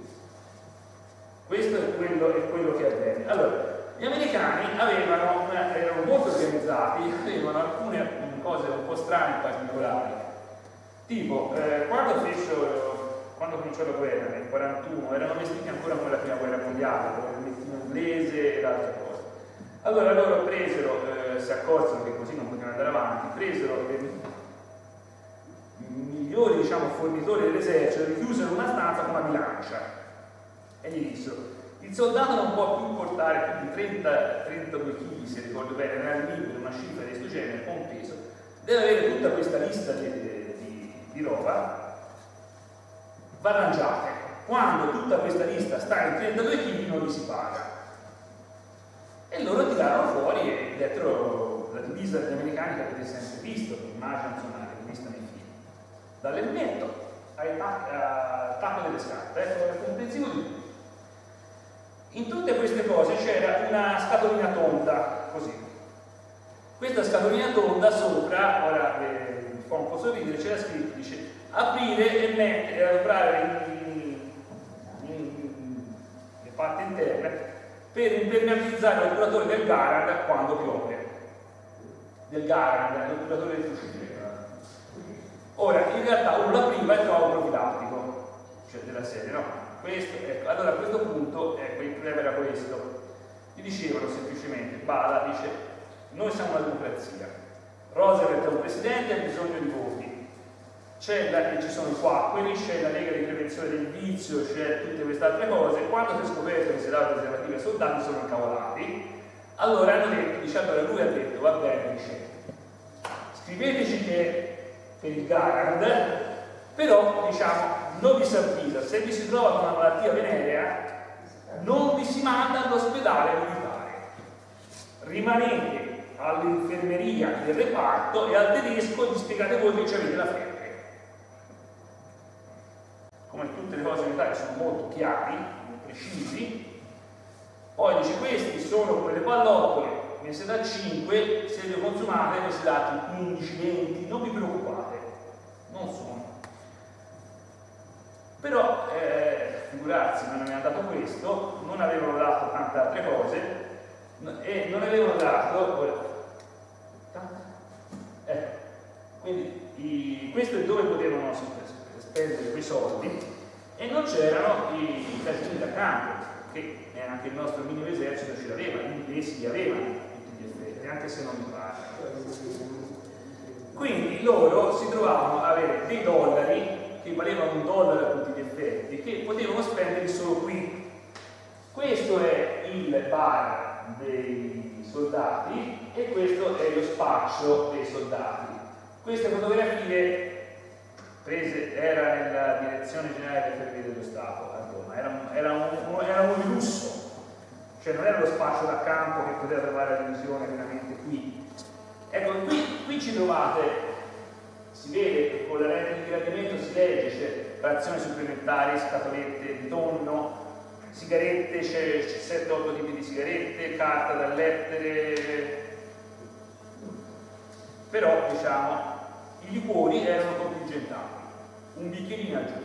Questo è quello, è quello che avviene. Allora, gli americani avevano, erano molto organizzati, avevano alcune cose un po' strane e particolari. Tipo, eh, quando fecero, quando cominciò la guerra, nel quarantuno, erano vestiti ancora come la prima guerra mondiale, con il vestito inglese e altre cose. Allora loro presero, eh, si accorsero che così non potevano andare avanti, presero i migliori, diciamo, fornitori dell'esercito, li chiusero in una stanza con una bilancia e gli dissero: il soldato non può più portare più di trenta trentadue chili, se ricordo bene, era il libro, una cifra di questo genere, con un peso, deve avere tutta questa lista di, di, di roba, va arrangiate. Quando tutta questa lista sta in trentadue chili non li si paga. E loro tirarono fuori e dietro la divisa degli americani che avete sempre visto, l'immagine nazionale vista nei film, dall'elmetto al tacco delle scarpe, ecco, è comprensivo di tutto. In tutte queste cose c'era una scatolina tonda, così. Questa scatolina tonda sopra, ora eh, mi fa un po' sorridere, c'era scritto, dice, aprire e mettere, aprire le parti interne per impermeabilizzare l'otturatore del Garand quando piove. Del Garand, l'otturatore del fucile. Ora, in realtà uno l'apriva e trovava un profilattico, cioè della serie, no? Questo, ecco, allora a questo punto, ecco, il problema era questo. Gli dicevano semplicemente, Bada dice, noi siamo una democrazia, Roosevelt è un presidente e ha bisogno di voti, c'è la, che ci sono qua, quelli c'è la Lega di Prevenzione del Vizio, c'è tutte queste altre cose. Quando si è scoperto che si dava preservativi ai soldati sono incavolati, allora hanno detto, dice, allora lui ha detto, va bene, dice, scriveteci che per il Garand, però diciamo non vi si avvisa, se vi si trova con una malattia venerea non vi si manda all'ospedale militare, rimanete all'infermeria del reparto e al tedesco gli spiegate voi che avete la febbre. Come tutte le cose militari sono molto chiari, precisi. Poi dice, questi sono come le pallottole, ne si dà cinque, se le consumate ne si dà quindici venti, non vi preoccupate, non sono. Però, eh, figurarsi, non avevano dato questo, non avevano dato tante altre cose e non avevano dato, ecco, quindi i, questo è dove potevano spendere quei soldi e non c'erano i, i casini da campo, che anche il nostro minimo esercito ce l'aveva, gli inglesi li avevano tutti gli effetti, anche se non li pagano. Quindi loro si trovavano ad avere dei dollari che valevano un dollaro a tutti gli effetti, che potevano spendere solo qui. Questo è il bar dei soldati e questo è lo spaccio dei soldati. Queste fotografie prese era nella direzione generale delle ferrovie dello Stato a Roma, era, era, un, era un lusso, cioè non era lo spaccio da campo che poteva trovare la divisione veramente qui. Ecco, qui, qui ci trovate, si vede che con la lente di ingrandimento si legge, c'è frazioni supplementari, scatolette di tonno, sigarette, c'è sette otto tipi di sigarette, carta da lettere, però diciamo i liquori erano contingentati, un bicchierino al giorno.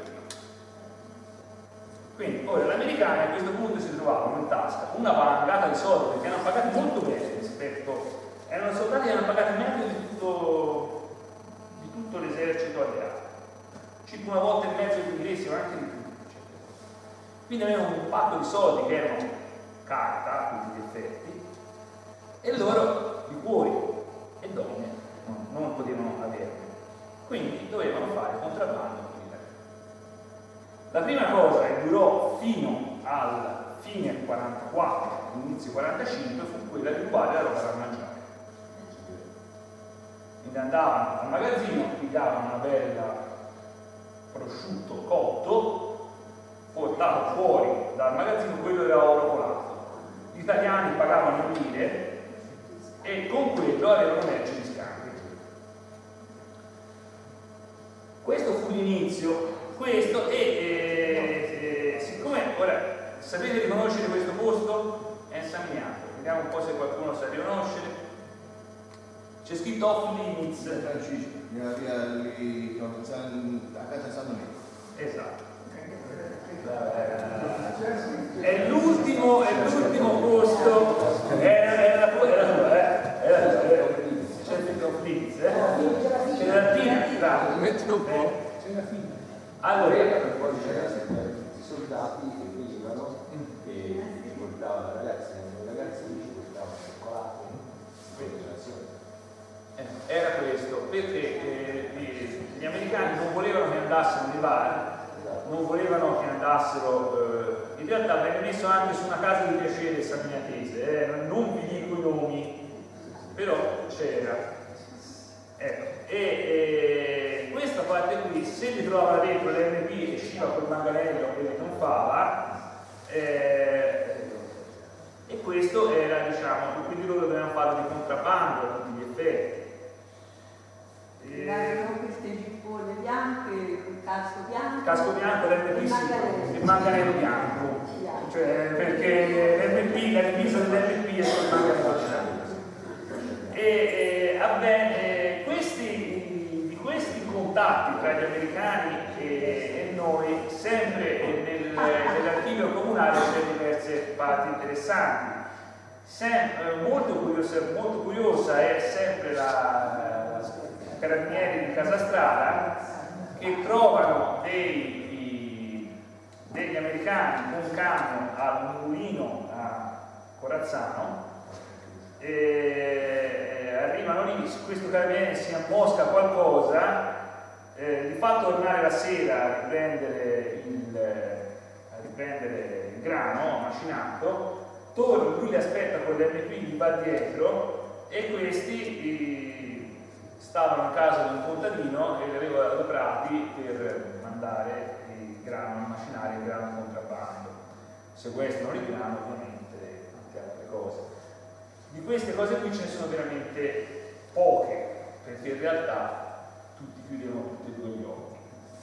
Quindi ora gli americani a questo punto si trovavano in tasca una valangata di soldi, perché erano pagati molto bene rispetto, erano soldati che erano pagati meglio di tutto, di tutto l'esercito alleato, circa una volta e mezzo di inglesi, ma anche di più. Quindi avevano un pacco di soldi che erano carta, quindi di effetti, e loro liquori e donne non, non potevano averli. Quindi dovevano fare contrabbando con l'Italia. La prima cosa che durò fino al fine quarantaquattro, inizio quarantacinque, fu quella di rubare la roba da mangiare. Quindi andavano al magazzino, pigliavano una bella prosciutto cotto, portato fuori dal magazzino, quello era oro colato. Gli italiani pagavano in lire e con quello avevano merce di scambio. Questo fu l'inizio, questo e eh, eh, siccome ora sapete riconoscere questo posto? È San Miniato, vediamo un po' se qualcuno sa riconoscere. C'è scritto off limits. Via lì, a casa San Domenico. Esatto. È l'ultimo, è l'ultimo posto, era, era la tua, era la tua, eh? Era la tua, c'è scritto off limits, eh? C'è la fine, bravo. Metti un po'. C'è la fine. Allora, poi c'erano i soldati che venivano e ci portavano la ragazza, i ragazzini ci portavano cioccolato, era questo, perché eh, gli americani non volevano che andassero nei bar, non volevano che andassero, eh, in realtà venne messo anche su una casa di piacere saminatese, eh, non vi dico i nomi, però c'era. Ecco. E eh, questa parte qui, se li trovava dentro l'M P che usciva col manganello e li tonfava, eh, e questo era, diciamo, quindi loro dovevano fare di contrabbando a tutti gli effetti. Avevano queste gippone bianche, il casco bianco. Il casco bianco, l'M P sì, il manganello bianco, cioè perché l'M P, la divisa dell'M P è sul manganello bianco. E eh, vabbè, eh, questi, di questi contatti tra gli americani e, e noi, sempre nel, nell'archivio comunale c'è diverse parti interessanti. Sem, eh, molto, curiosa, molto curiosa è sempre la, la carabinieri di Casastrada che trovano dei, degli americani con un camion al mulino a Corazzano e arrivano lì, su questo carabiniere si ammosca qualcosa, eh, li fa tornare la sera a riprendere il, a riprendere il grano macinato, torna, lui li aspetta con l'M P, gli va dietro e questi stavano a casa di un contadino e li aveva adoperati per mandare il grano a macinare, il grano contrabbando. Sequestrano il grano, ovviamente, tante altre cose. Di queste cose qui ce ne sono veramente poche, perché in realtà tutti chiudevano tutti e due gli occhi.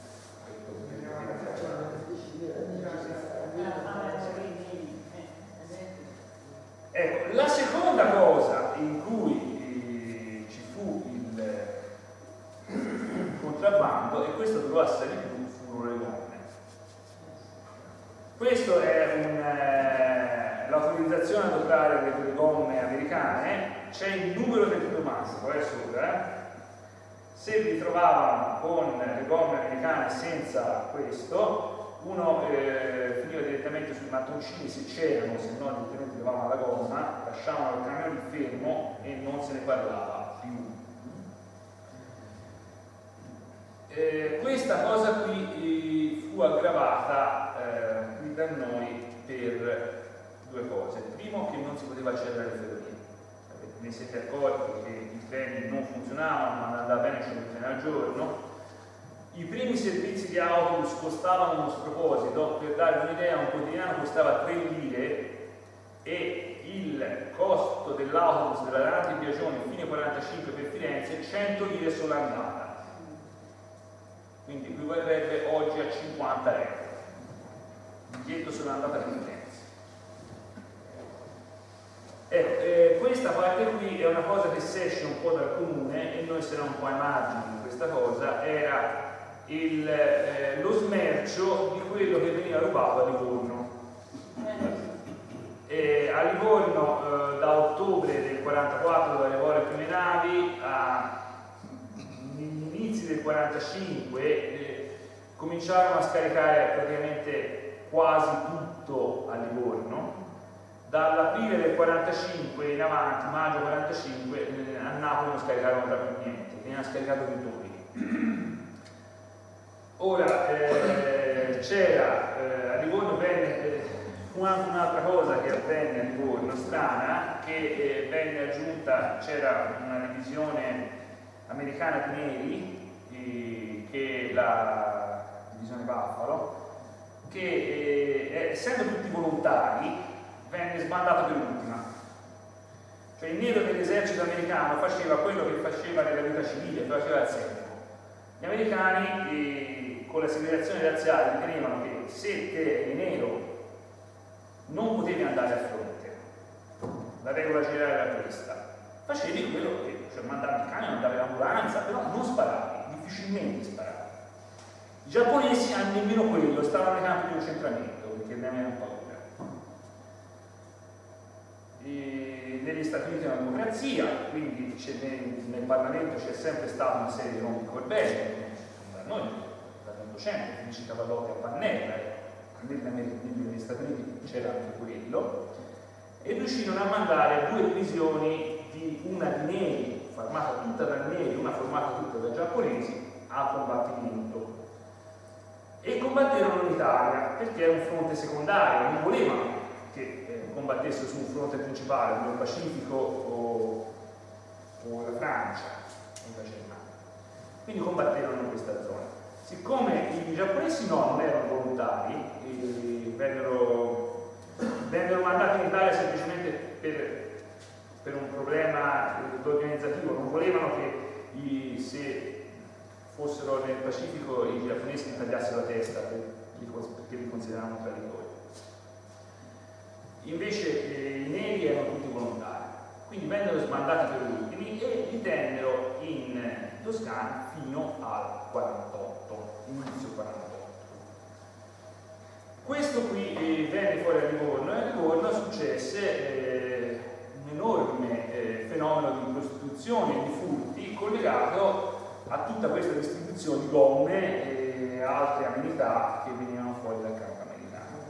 Ecco, la seconda cosa in cui eh, ci fu il, il contrabbando, e questo durò assai di più, furono le donne. Questo è un, eh, l'autorizzazione ad operare le donne americane, c'è il numero del diplomatico, è sopra. Eh? Se vi trovavano con le donne americane senza questo, uno eh, finiva direttamente sui mattoncini se c'erano, se no direttamente levavano la gomma, lasciavano il camion fermo e non se ne parlava più. Eh, questa cosa qui eh, fu aggravata eh, qui da noi per due cose. Il primo, che non si poteva accedere alle ferrovie. Ne siete accorti che i treni non funzionavano, non andava bene cinque treni al giorno. I primi servizi di autobus costavano uno sproposito, per darvi un'idea un quotidiano costava tre lire e il costo dell'autobus della Renate Biagione fine quarantacinque per Firenze cento lire solo andata, quindi equivarrebbe oggi a cinquanta euro biglietto solo andata per Firenze. Ecco, eh, questa parte qui è una cosa che si esce un po' dal comune e noi siamo un po' ai margini di questa cosa. Era il, eh, lo smercio di quello che veniva rubato a Livorno. E a Livorno eh, da ottobre del quarantaquattro, dove arrivò le prime navi, agli inizi del quarantacinque eh, cominciarono a scaricare praticamente quasi tutto a Livorno. Dall'aprile del quarantacinque in avanti, maggio quarantacinque, eh, a Napoli non scaricarono proprio niente, venivano scaricato tutto. Ora eh, c'era eh, a Livorno venne eh, fu anche un'altra cosa che avvenne a Livorno strana, che eh, venne aggiunta, c'era una divisione americana di neri eh, che la divisione Buffalo, che eh, essendo tutti volontari venne sbandata per ultima. Cioè il nero dell'esercito americano faceva quello che faceva nella vita civile, faceva il sindaco. Gli americani eh, con la segregazione razziale ritenevano che se te eri nero non potevi andare a fronte, la regola generale era questa, facevi quello che, cioè mandavi il cane, mandavi l'ambulanza, però non sparavi, difficilmente sparavi. I giapponesi hanno nemmeno quello, stavano nei campi di concentramento perché ne avevano paura. E negli Stati Uniti è una democrazia, quindi nel, nel Parlamento c'è sempre stata una serie di rompicorbelli, da noi dall'Ottocento, Felice Cavallotti a Pannella, negli Stati Uniti c'era anche quello, e riuscirono a mandare due divisioni, di una di neri, formata tutta da neri, una formata tutta da giapponesi, a combattimento. E combatterono in Italia perché era un fronte secondario, non volevano che eh, combattesse su un fronte principale come il Pacifico o, o la Francia o la Germania, quindi combatterono in questa zona. Siccome i giapponesi no, non erano volontari, e vennero, vennero mandati in Italia semplicemente per, per un problema organizzativo, non volevano che i, se fossero nel Pacifico i giapponesi tagliassero la testa perché li consideravano traditori. Invece eh, i neri erano tutti volontari, quindi vennero sbandati per ultimi e li tennero in Toscana fino al quarantotto, inizio quarantotto. Questo qui eh, venne fuori a Livorno e a Livorno successe eh, un enorme eh, fenomeno di prostituzione e di furti collegato a tutta questa distribuzione di gomme e altre amenità che venivano fuori dal campo americano.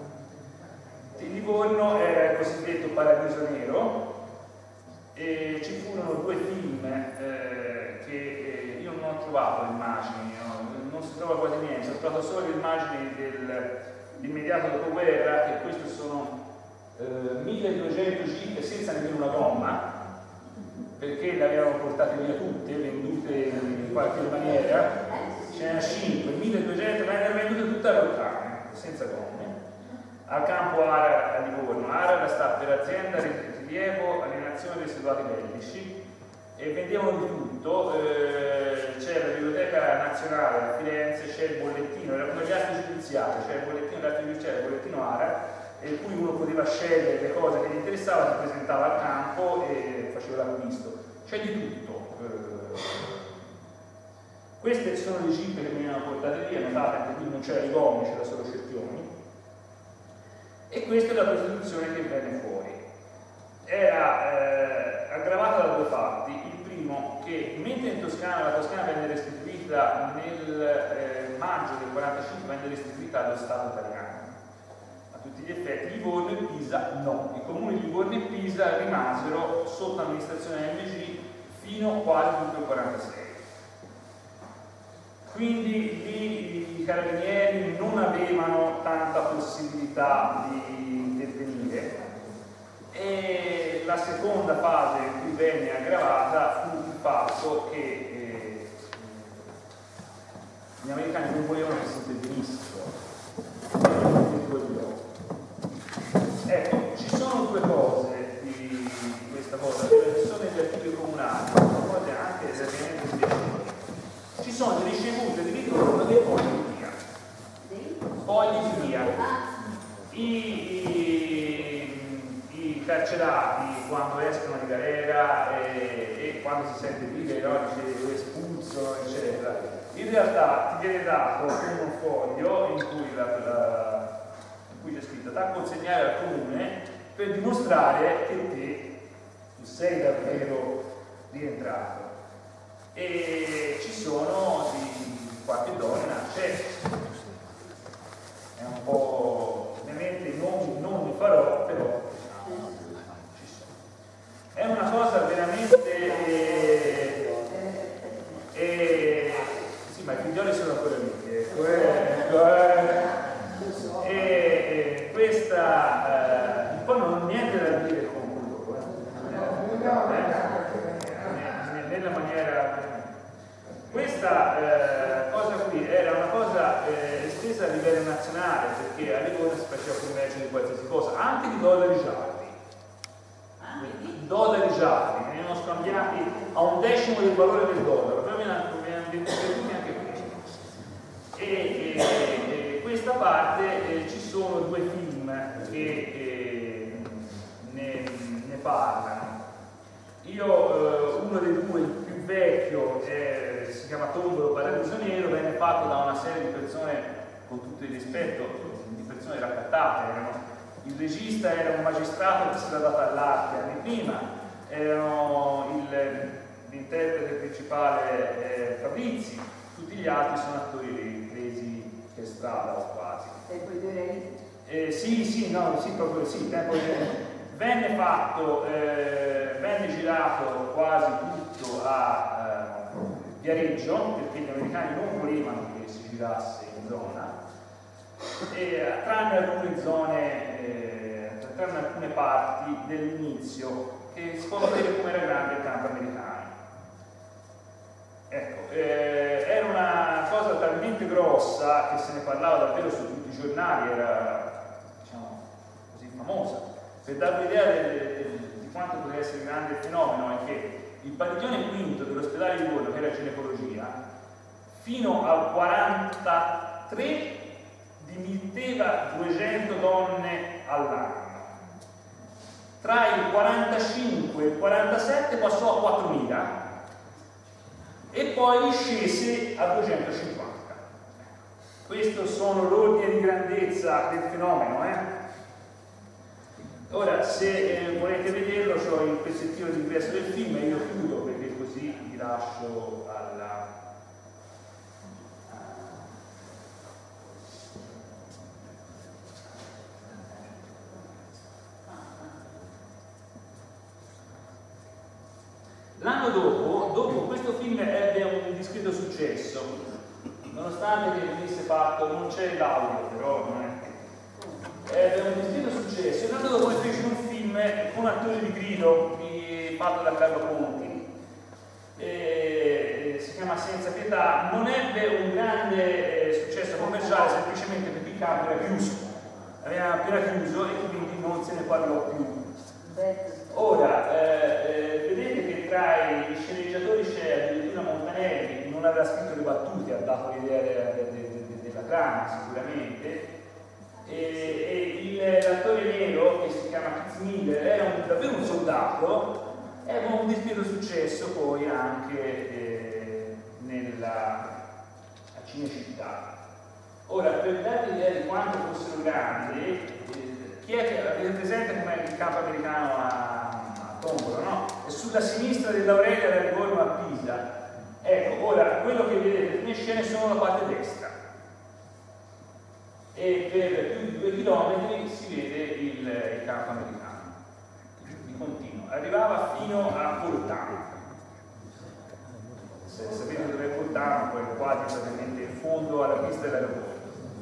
Livorno era il cosiddetto paradiso nero e ci furono due film eh, che eh, io non ho trovato le immagini, no? Non si trova quasi niente, ho trovato solo le immagini dell'immediato dopoguerra, che questi sono eh, milleduecento jeep senza nemmeno una gomma, perché le avevano portate via tutte, vendute in qualche maniera, ce n'erano cinque, milleduecento, vennero vendute tutte a rottame, senza gomme, al campo Ara a Livorno. Ara sta per azienda rilievo alienazione dei sedati bellici e vendevano di tutto. Eh, c'era la biblioteca nazionale a Firenze, c'è il bollettino, era come gli atti giudiziari, c'era il bollettino dell'atto giudiziario, il bollettino Ara, in cui uno poteva scegliere le cose che gli interessava, si presentava al campo e faceva l'acquisto. C'è di tutto. Eh, queste sono le jeep che venivano portate via, notate anche qui non c'era i gomi, c'era solo cerchioni. E questa è la prostituzione che venne fuori. Era eh, aggravata da due fatti. Il primo, che mentre in Toscana, la Toscana venne restituita nel eh, maggio del quarantacinque, venne restituita allo Stato italiano. A tutti gli effetti, Livorno e Pisa no. I comuni di Livorno e Pisa rimasero sotto amministrazione M G fino quasi tutto il quarantasei. Quindi lì i carabinieri non avevano tanta possibilità di intervenire e la seconda fase in cui venne aggravata fu il fatto che eh, gli americani non volevano che si intervenissero. Ecco, ci sono due cose cosa, che sono negli archivi comunali, sono cose anche esattamente spiacevoli. Ci sono delle ricevute di ritorno dei fogli di via. Fogli di via. I, i, i carcerati quando escono di galera e, e quando si sente dire no, dice espulso, eccetera, in realtà ti viene dato un foglio in cui, la, la, in cui c'è scritto da consegnare al comune per dimostrare che te tu sei davvero rientrato. E ci sono di qualche donna, c'è, è un po', ovviamente non, non ne farò, però diciamo, ci sono. È una cosa veramente eh, eh, sì, ma i figlioli sono ancora lì, ecco, eh, eh, e questa eh, poi non ho niente da dire comunque eh, nella maniera. Questa eh, cosa qui era una cosa eh, estesa a livello nazionale, perché a Livorno si faceva commercio di qualsiasi cosa, anche di dollari gialli. I dollari gialli venivano scambiati a un decimo del valore del dollaro, però mi hanno detto anche questo. E, e, e questa parte eh, ci sono due film che eh, ne, ne parlano. Io, eh, uno dei due, il più vecchio, eh, si chiama Tombolo Paradiso Nero, venne fatto da una serie di persone, con tutto il rispetto, di persone raccattate. Erano, il regista era un magistrato che si era dato all'arte anni prima, erano l'interprete principale eh, Fabrizi, tutti gli altri sono attori presi per strada o quasi. Tempo di Re? Eh, sì, sì, no, sì, proprio sì, tempo di Re. Venne fatto, eh, venne girato quasi tutto a eh, Viareggio, perché gli americani non volevano che si girasse in zona, e, tranne alcune zone, eh, tranne alcune parti dell'inizio, che si può vedere come era grande il campo americano. Ecco, eh, era una cosa talmente grossa che se ne parlava davvero su tutti i giornali, era diciamo così famosa. Per darvi l'idea di quanto poteva essere grande il fenomeno, è che il padiglione quinto dell'ospedale di Livorno, che era ginecologia, fino al quarantatré dimitteva duecento donne all'anno. Tra il quarantacinque e il quarantasette passò a quattromila e poi scese a duecentocinquanta. Questo sono l'ordine di grandezza del fenomeno, eh? Ora, se eh, volete vederlo, ho il pezzettino di ingresso del film e io chiudo perché così vi lascio alla... L'anno dopo, dopo questo film ebbe un discreto successo, nonostante che venisse fatto, non c'è l'audio però, non è... Ebbe un discreto successo. E l'anno dopo fece un film con attori di grido fatto da Carlo Conti, e, e, si chiama Senza Pietà. Non ebbe un grande eh, successo commerciale semplicemente perché il campo era chiuso, aveva appena chiuso e quindi non se ne parlò più. Ora, eh, eh, vedete che tra i sceneggiatori c'è addirittura Montanelli, che non aveva scritto le battute, ha dato l'idea della, della, della, della trama sicuramente. E l'attore nero, che si chiama Keith Miller, era un, davvero un soldato, ebbe un discreto successo poi anche eh, nella, a Cinecittà. Ora, per darvi l'idea di quanto fossero grandi, eh, chi è che avete presente come il campo americano a, a Tombolo, no? E sulla sinistra dell'Aurelia da Livorno a Pisa. Ecco, ora, quello che vedete, le scene sono la parte destra. E per più di due chilometri si vede il, il campo americano di continuo, arrivava fino a Poltano. Se sapete dove è Poltano, poi quasi praticamente in fondo alla pista dell'aeroporto.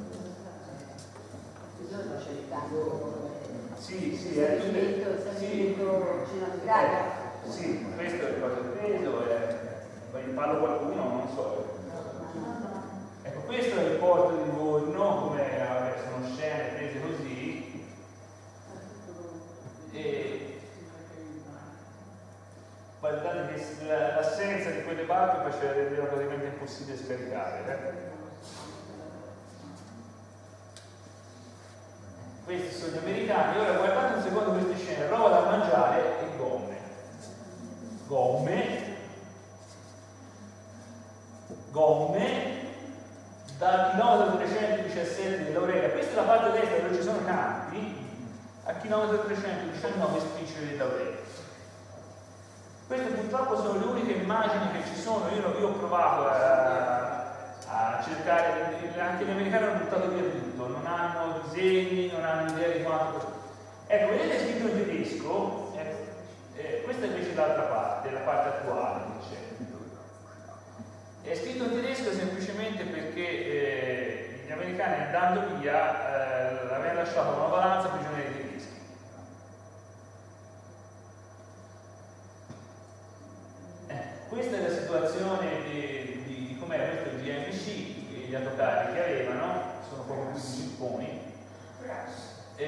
Sì, sì, è tutto sì, sì, questo è il cosa preso, poi parlo qualcuno, non so. Ecco, questo è il porto di Livorno, come vabbè, sono scene prese così. E mappa ce la rendeva praticamente impossibile scaricare. Eh? Questi sono gli americani. Ora guardate un secondo queste scene: roba da mangiare e gomme. Gomme, gomme, dal chilometro trecentodiciassette dell'Aureka, questa è la parte destra dove ci sono campi, al chilometro trecentodiciannove spiccioli dell'Aureka. Queste purtroppo sono le uniche immagini che ci sono. Io, io ho provato a, a cercare, anche gli americani hanno buttato via tutto, non hanno disegni, non hanno idea di quanto. Ecco, vedete scritto in tedesco, eh, eh, questa invece è l'altra parte, la parte attuale che c'è. È scritto in tedesco semplicemente perché eh, gli americani, andando via, eh, avevano lasciato una balanza prigionieri tedeschi. Eh, questa è la situazione di, di, di com'era questo G M C, gli autocarri che avevano, sono proprio questi cipponi. E,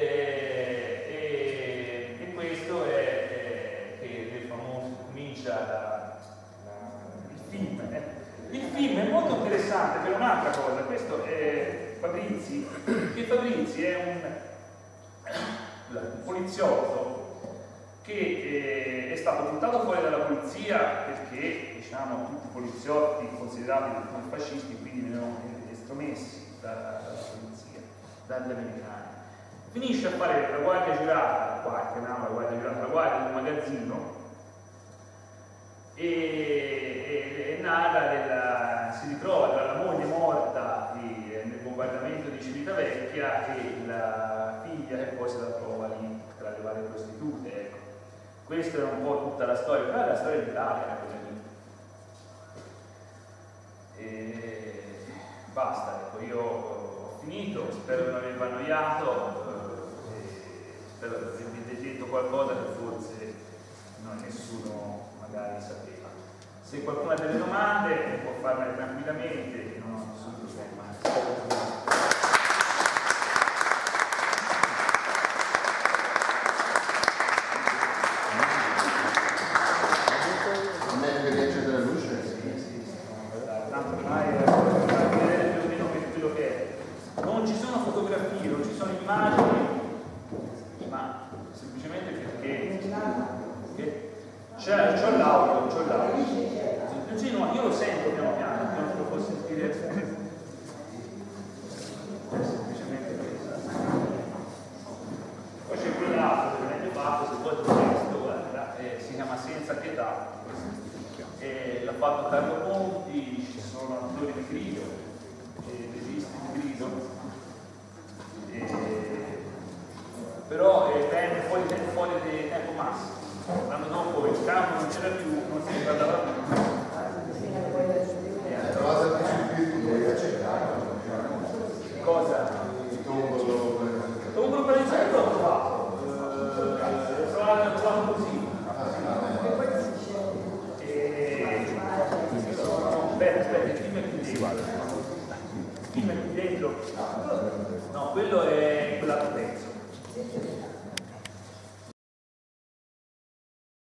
e, e questo è, è che il famoso comincia da, da, il film. Eh. Il film è molto interessante per un'altra cosa. Questo è Fabrizi, che Fabrizi è un, un poliziotto che eh, è stato buttato fuori dalla polizia perché, diciamo, tutti i poliziotti considerati come fascisti quindi venivano estromessi dalla, dalla polizia, dagli americani. Finisce a fare la guardia giurata, qua chiamiamola la guardia giurata, la guardia del magazzino, e, e, e narra della, si ritrova tra la moglie morta di, nel bombardamento di Civitavecchia e la figlia che poi se la trova lì tra le varie prostitute. Ecco. Questa è un po' tutta la storia, però è la storia d'Italia quella lì. E basta, ecco, io ho finito, spero di non avervi annoiato, eh, spero che vi abbia detto qualcosa che forse non nessuno magari sapeva. Se qualcuno ha delle domande può farle tranquillamente, non ho nessun problema. C'ho l'audio, c'ho l'audio. Sì, no, io lo sento piano piano, non lo posso sentire. Semplicemente questo. Poi c'è quell'altro che avete fatto, se poi il testo, guarda, eh, si chiama Senza Pietà. Eh, l'ha fatto Carlo Ponti, ci sono attori di grido, eh, registi di grido. Eh, però eh, venne fuori, fuori di tempo massimo. L'anno dopo il campo non c'era più, non si riguardava più. Cosa? Il tombolo organizzato l'ho trovato. L'ho trovato, trovato così. E sono. Aspetta, aspetta, il film è qui dentro. Il film è qui dentro. No, quello è quell'altro pezzo.